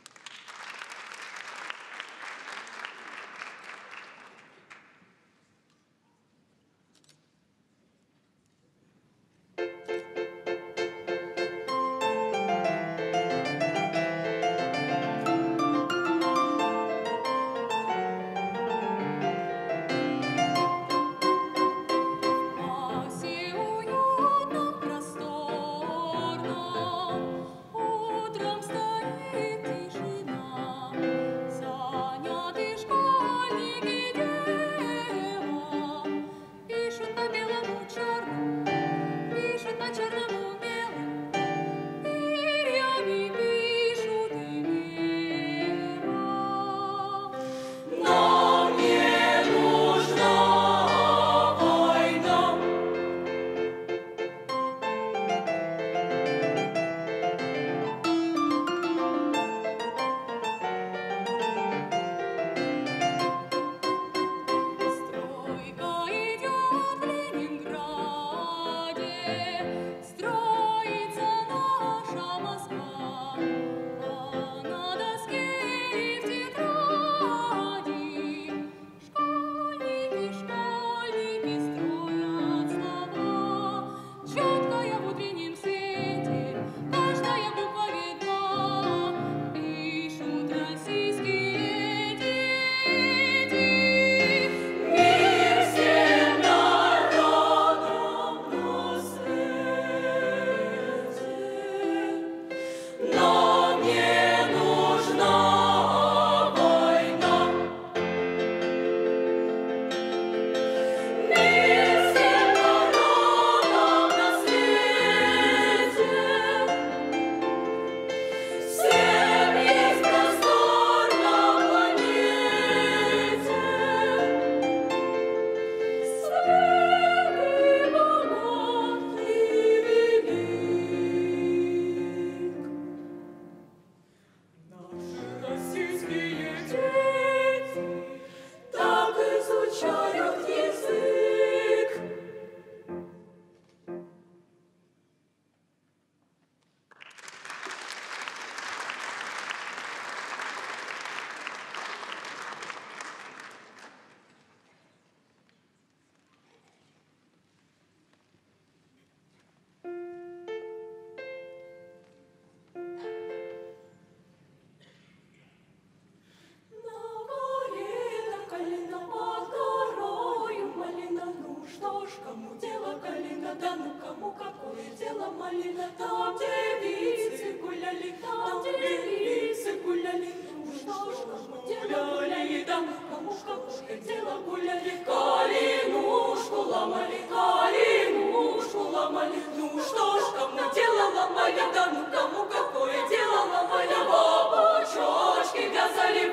Утром стоит малина, там девицы гуляли, там девицы гуляли. Ну что ж, кому гуляли, там кому какое дело гуляли. Калинушку ломали, калинушку ломали. Ну что ж, кому дело ломали, да ну кому какое дело ломали. Бабушки вязали,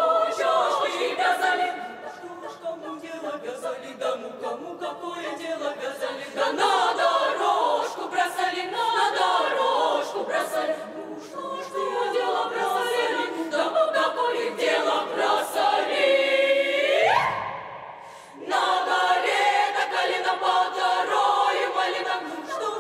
бабушки вязали. Что ж, кому дело вязали, да ну кому какое дело вязали. Да на дорожку бросали, на дорожку бросали. Ну что ж, дело бросали, да ну какое дело бросали. На горе на колено под горою малина. Ну что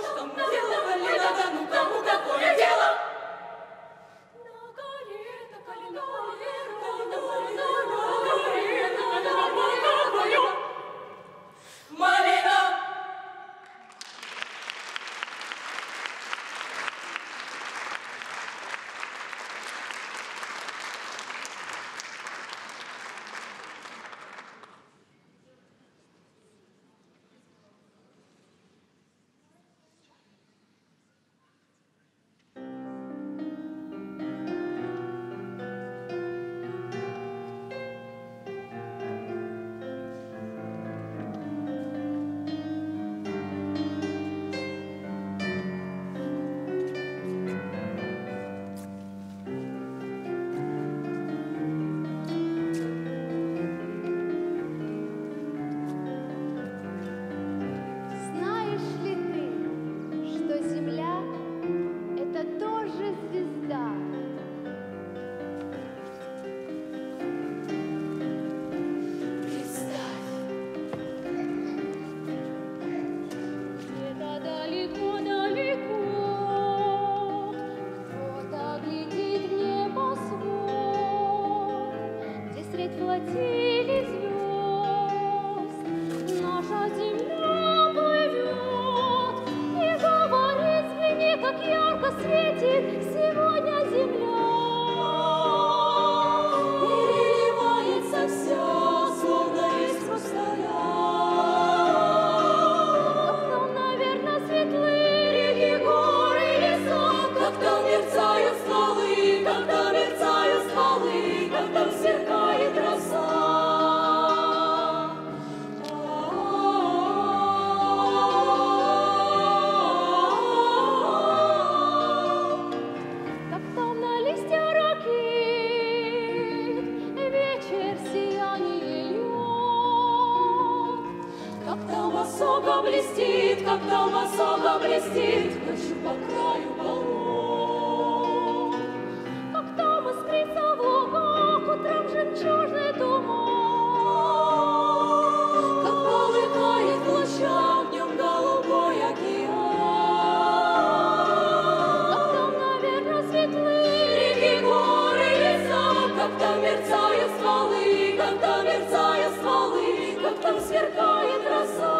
обратили звезд. Наша земля плывет и говорит, взгляни, как ярко светит сегодня земля. Переливается вся, словно из хрусталя. Как там, наверное, светлы реки, горы, леса, как там мерцают стволы, как там мерцают стволы, как там сверкает роса. Как там на листья ракит вечер сияние льет. Как там высоко блестит, как там высоко блестит ночью по краю болот. Как там искрится в лугах утром жемчужный туман. Как полыхает в лучах днем голубой океан. Как там, наверное, светлы реки, горы, леса, как там мерцают стволы, как там мерцают стволы, как там сверкает роса.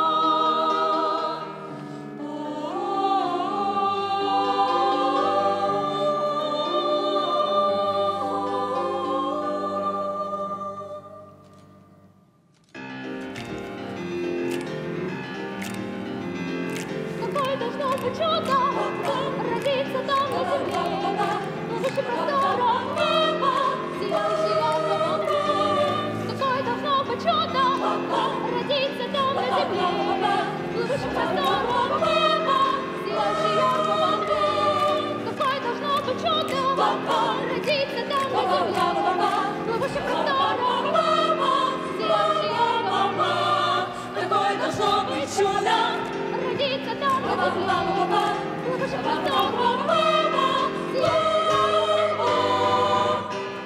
Какое должно быть чудо родиться там на земле, но выше простора неба, сияющий яркого моря. Какое должно быть чудо родиться там на земле, но выше простора неба, сияющий яркого моря. Какое должно быть чудо родиться там на земле, но выше простора неба, сияющий яркого моря. Какое должно быть чудо родиться там на земле, но выше простора неба, сияющий яркого моря.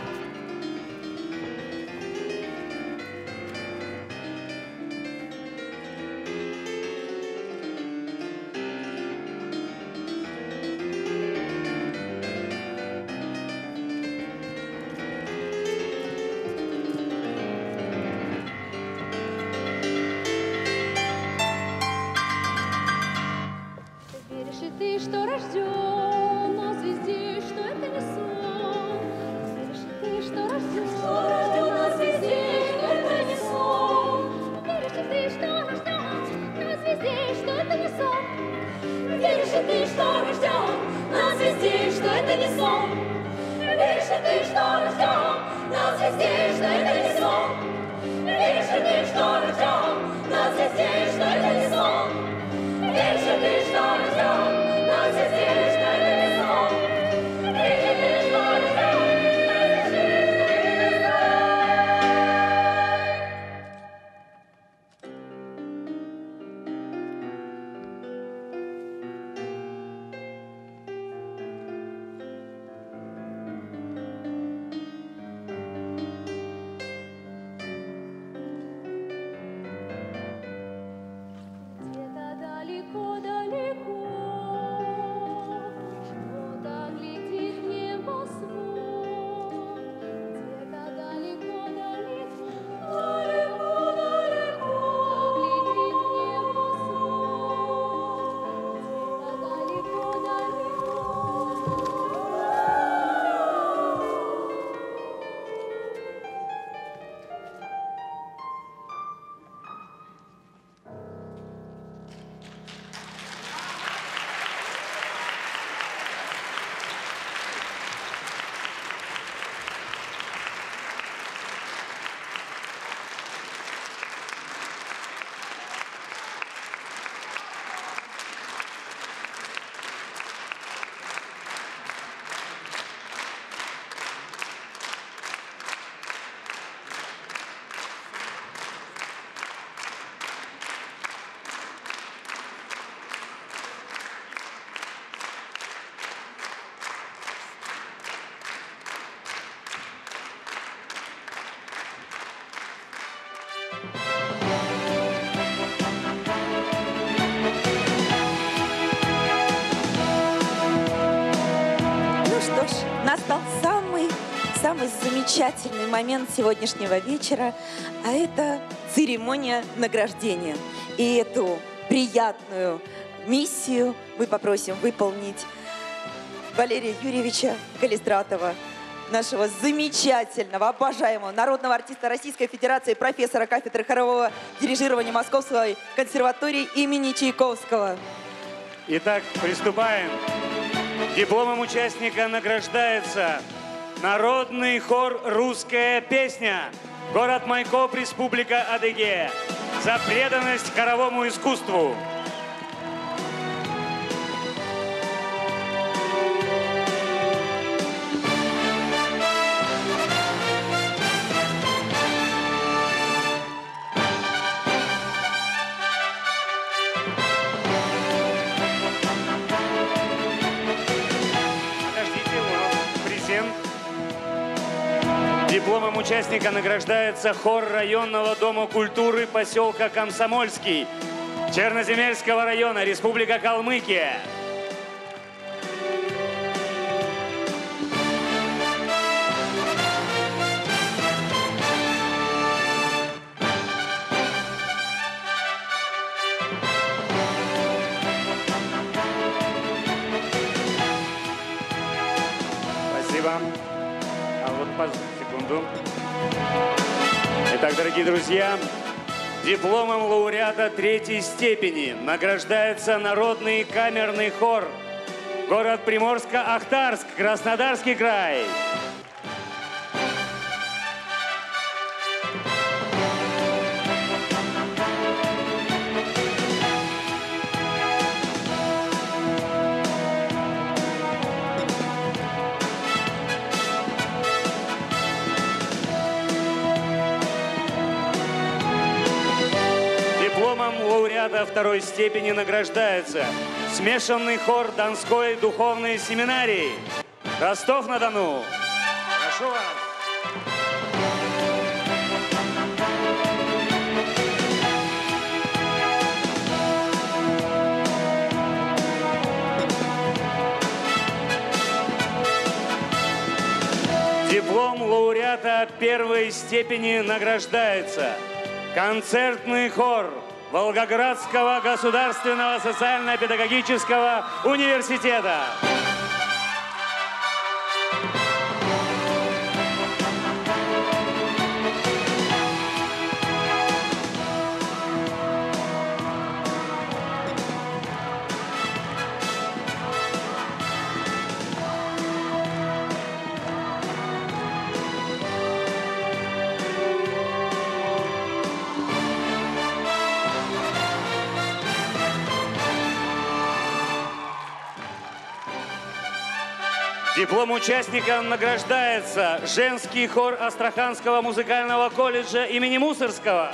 Веришь ли ты, что рожден на звезде, что это не сон? Веришь ли ты, что рожден на звезде, что это не сон? Веришь ли ты, что рожден на звезде, что это не сон? Веришь ли ты, что рожден на звезде, что это не сон? Веришь ли ты, что рожден на звезде, что это не сон? Веришь ли ты, что рожден на звезде, что это не сон? Веришь ли ты, что рожден на звезде, что это не сон? Веришь ли ты, что рожден на звезде, что это не сон? Где-то далеко-далеко, вот так летит в небо свод. Где-то далеко-далеко, далеко-далеко, летит в небо свод. Где-то далеко-далеко. самый замечательный момент сегодняшнего вечера, а это церемония награждения. И эту приятную миссию мы попросим выполнить Валерия Юрьевича Калистратова, нашего замечательного, обожаемого народного артиста Российской Федерации, профессора кафедры хорового дирижирования Московской консерватории имени Чайковского. Итак, приступаем. Дипломом участника награждается народный хор «Русская песня», город Майкоп, Республика Адыгея, за преданность хоровому искусству. Дипломом участника награждается хор районного дома культуры поселка Комсомольский, Черноземельского района, Республика Калмыкия. Спасибо. А вот по секунду. Итак, дорогие друзья, дипломом лауреата третьей степени награждается народный камерный хор, город Приморско-Ахтарск, Краснодарский край. Дипломом лауреата второй степени награждается смешанный хор Донской духовной семинарии, Ростов-на-Дону. Прошу вас. Диплом лауреата первой степени награждается концертный хор Волгоградского государственного социально-педагогического университета. Диплом участника награждается женский хор Астраханского музыкального колледжа имени Мусорского.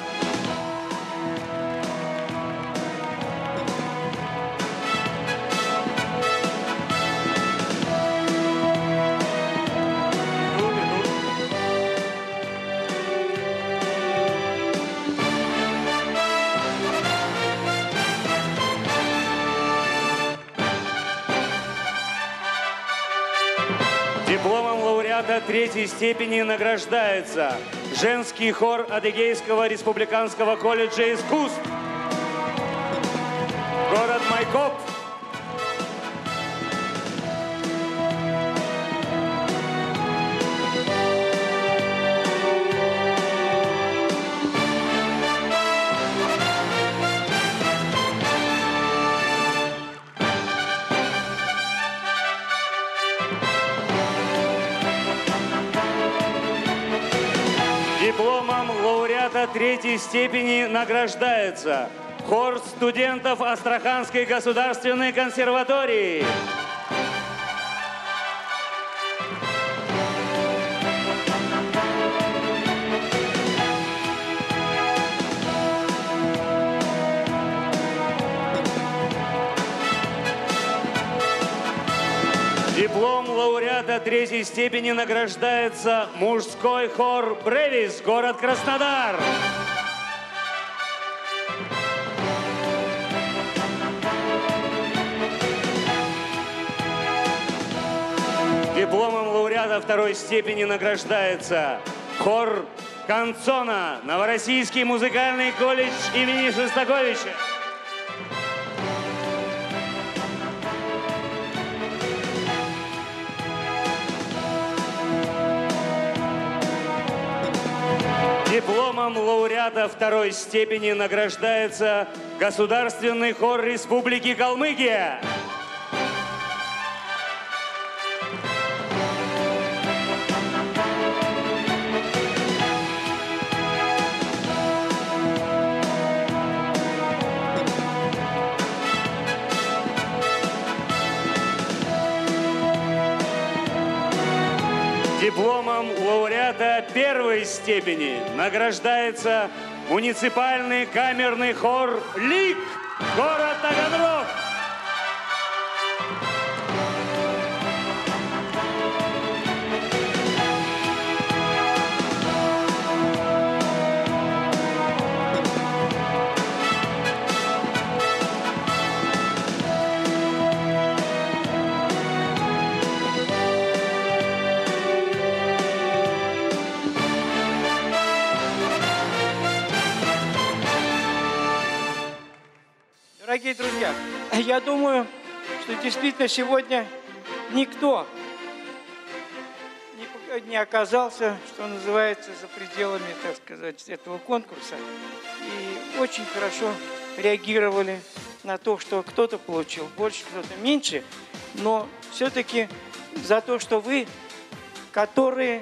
Дипломом лауреата третьей степени награждается женский хор Адыгейского республиканского колледжа искусств, город Майкоп. Дипломом лауреата третьей степени награждается хор студентов Астраханской государственной консерватории. Диплом лауреата третьей степени награждается мужской хор «Бревис», город Краснодар. Дипломом лауреата второй степени награждается хор «Канцона», Новороссийский музыкальный колледж имени Шостаковича. Дипломом лауреата второй степени награждается Государственный хор Республики Калмыкия. Дипломом лауреата первой степени награждается муниципальный камерный хор «Лик», город Таганрог. Дорогие друзья, я думаю, что действительно сегодня никто не, не оказался, что называется, за пределами, так сказать, этого конкурса. И очень хорошо реагировали на то, что кто-то получил больше, кто-то меньше. Но все-таки за то, что вы, которые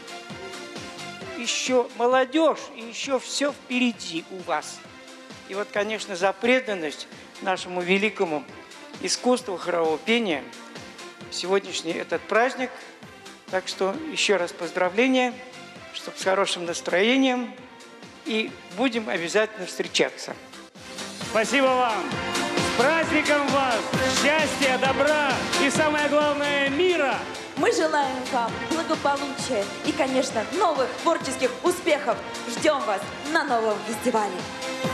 еще молодежь, и еще все впереди у вас. И вот, конечно, за преданность нашему великому искусству хорового пения сегодняшний этот праздник. Так что еще раз поздравления, чтобы с хорошим настроением, и будем обязательно встречаться. Спасибо вам! С праздником вас! Счастья, добра и, самое главное, мира! Мы желаем вам благополучия и, конечно, новых творческих успехов. Ждем вас на новом фестивале.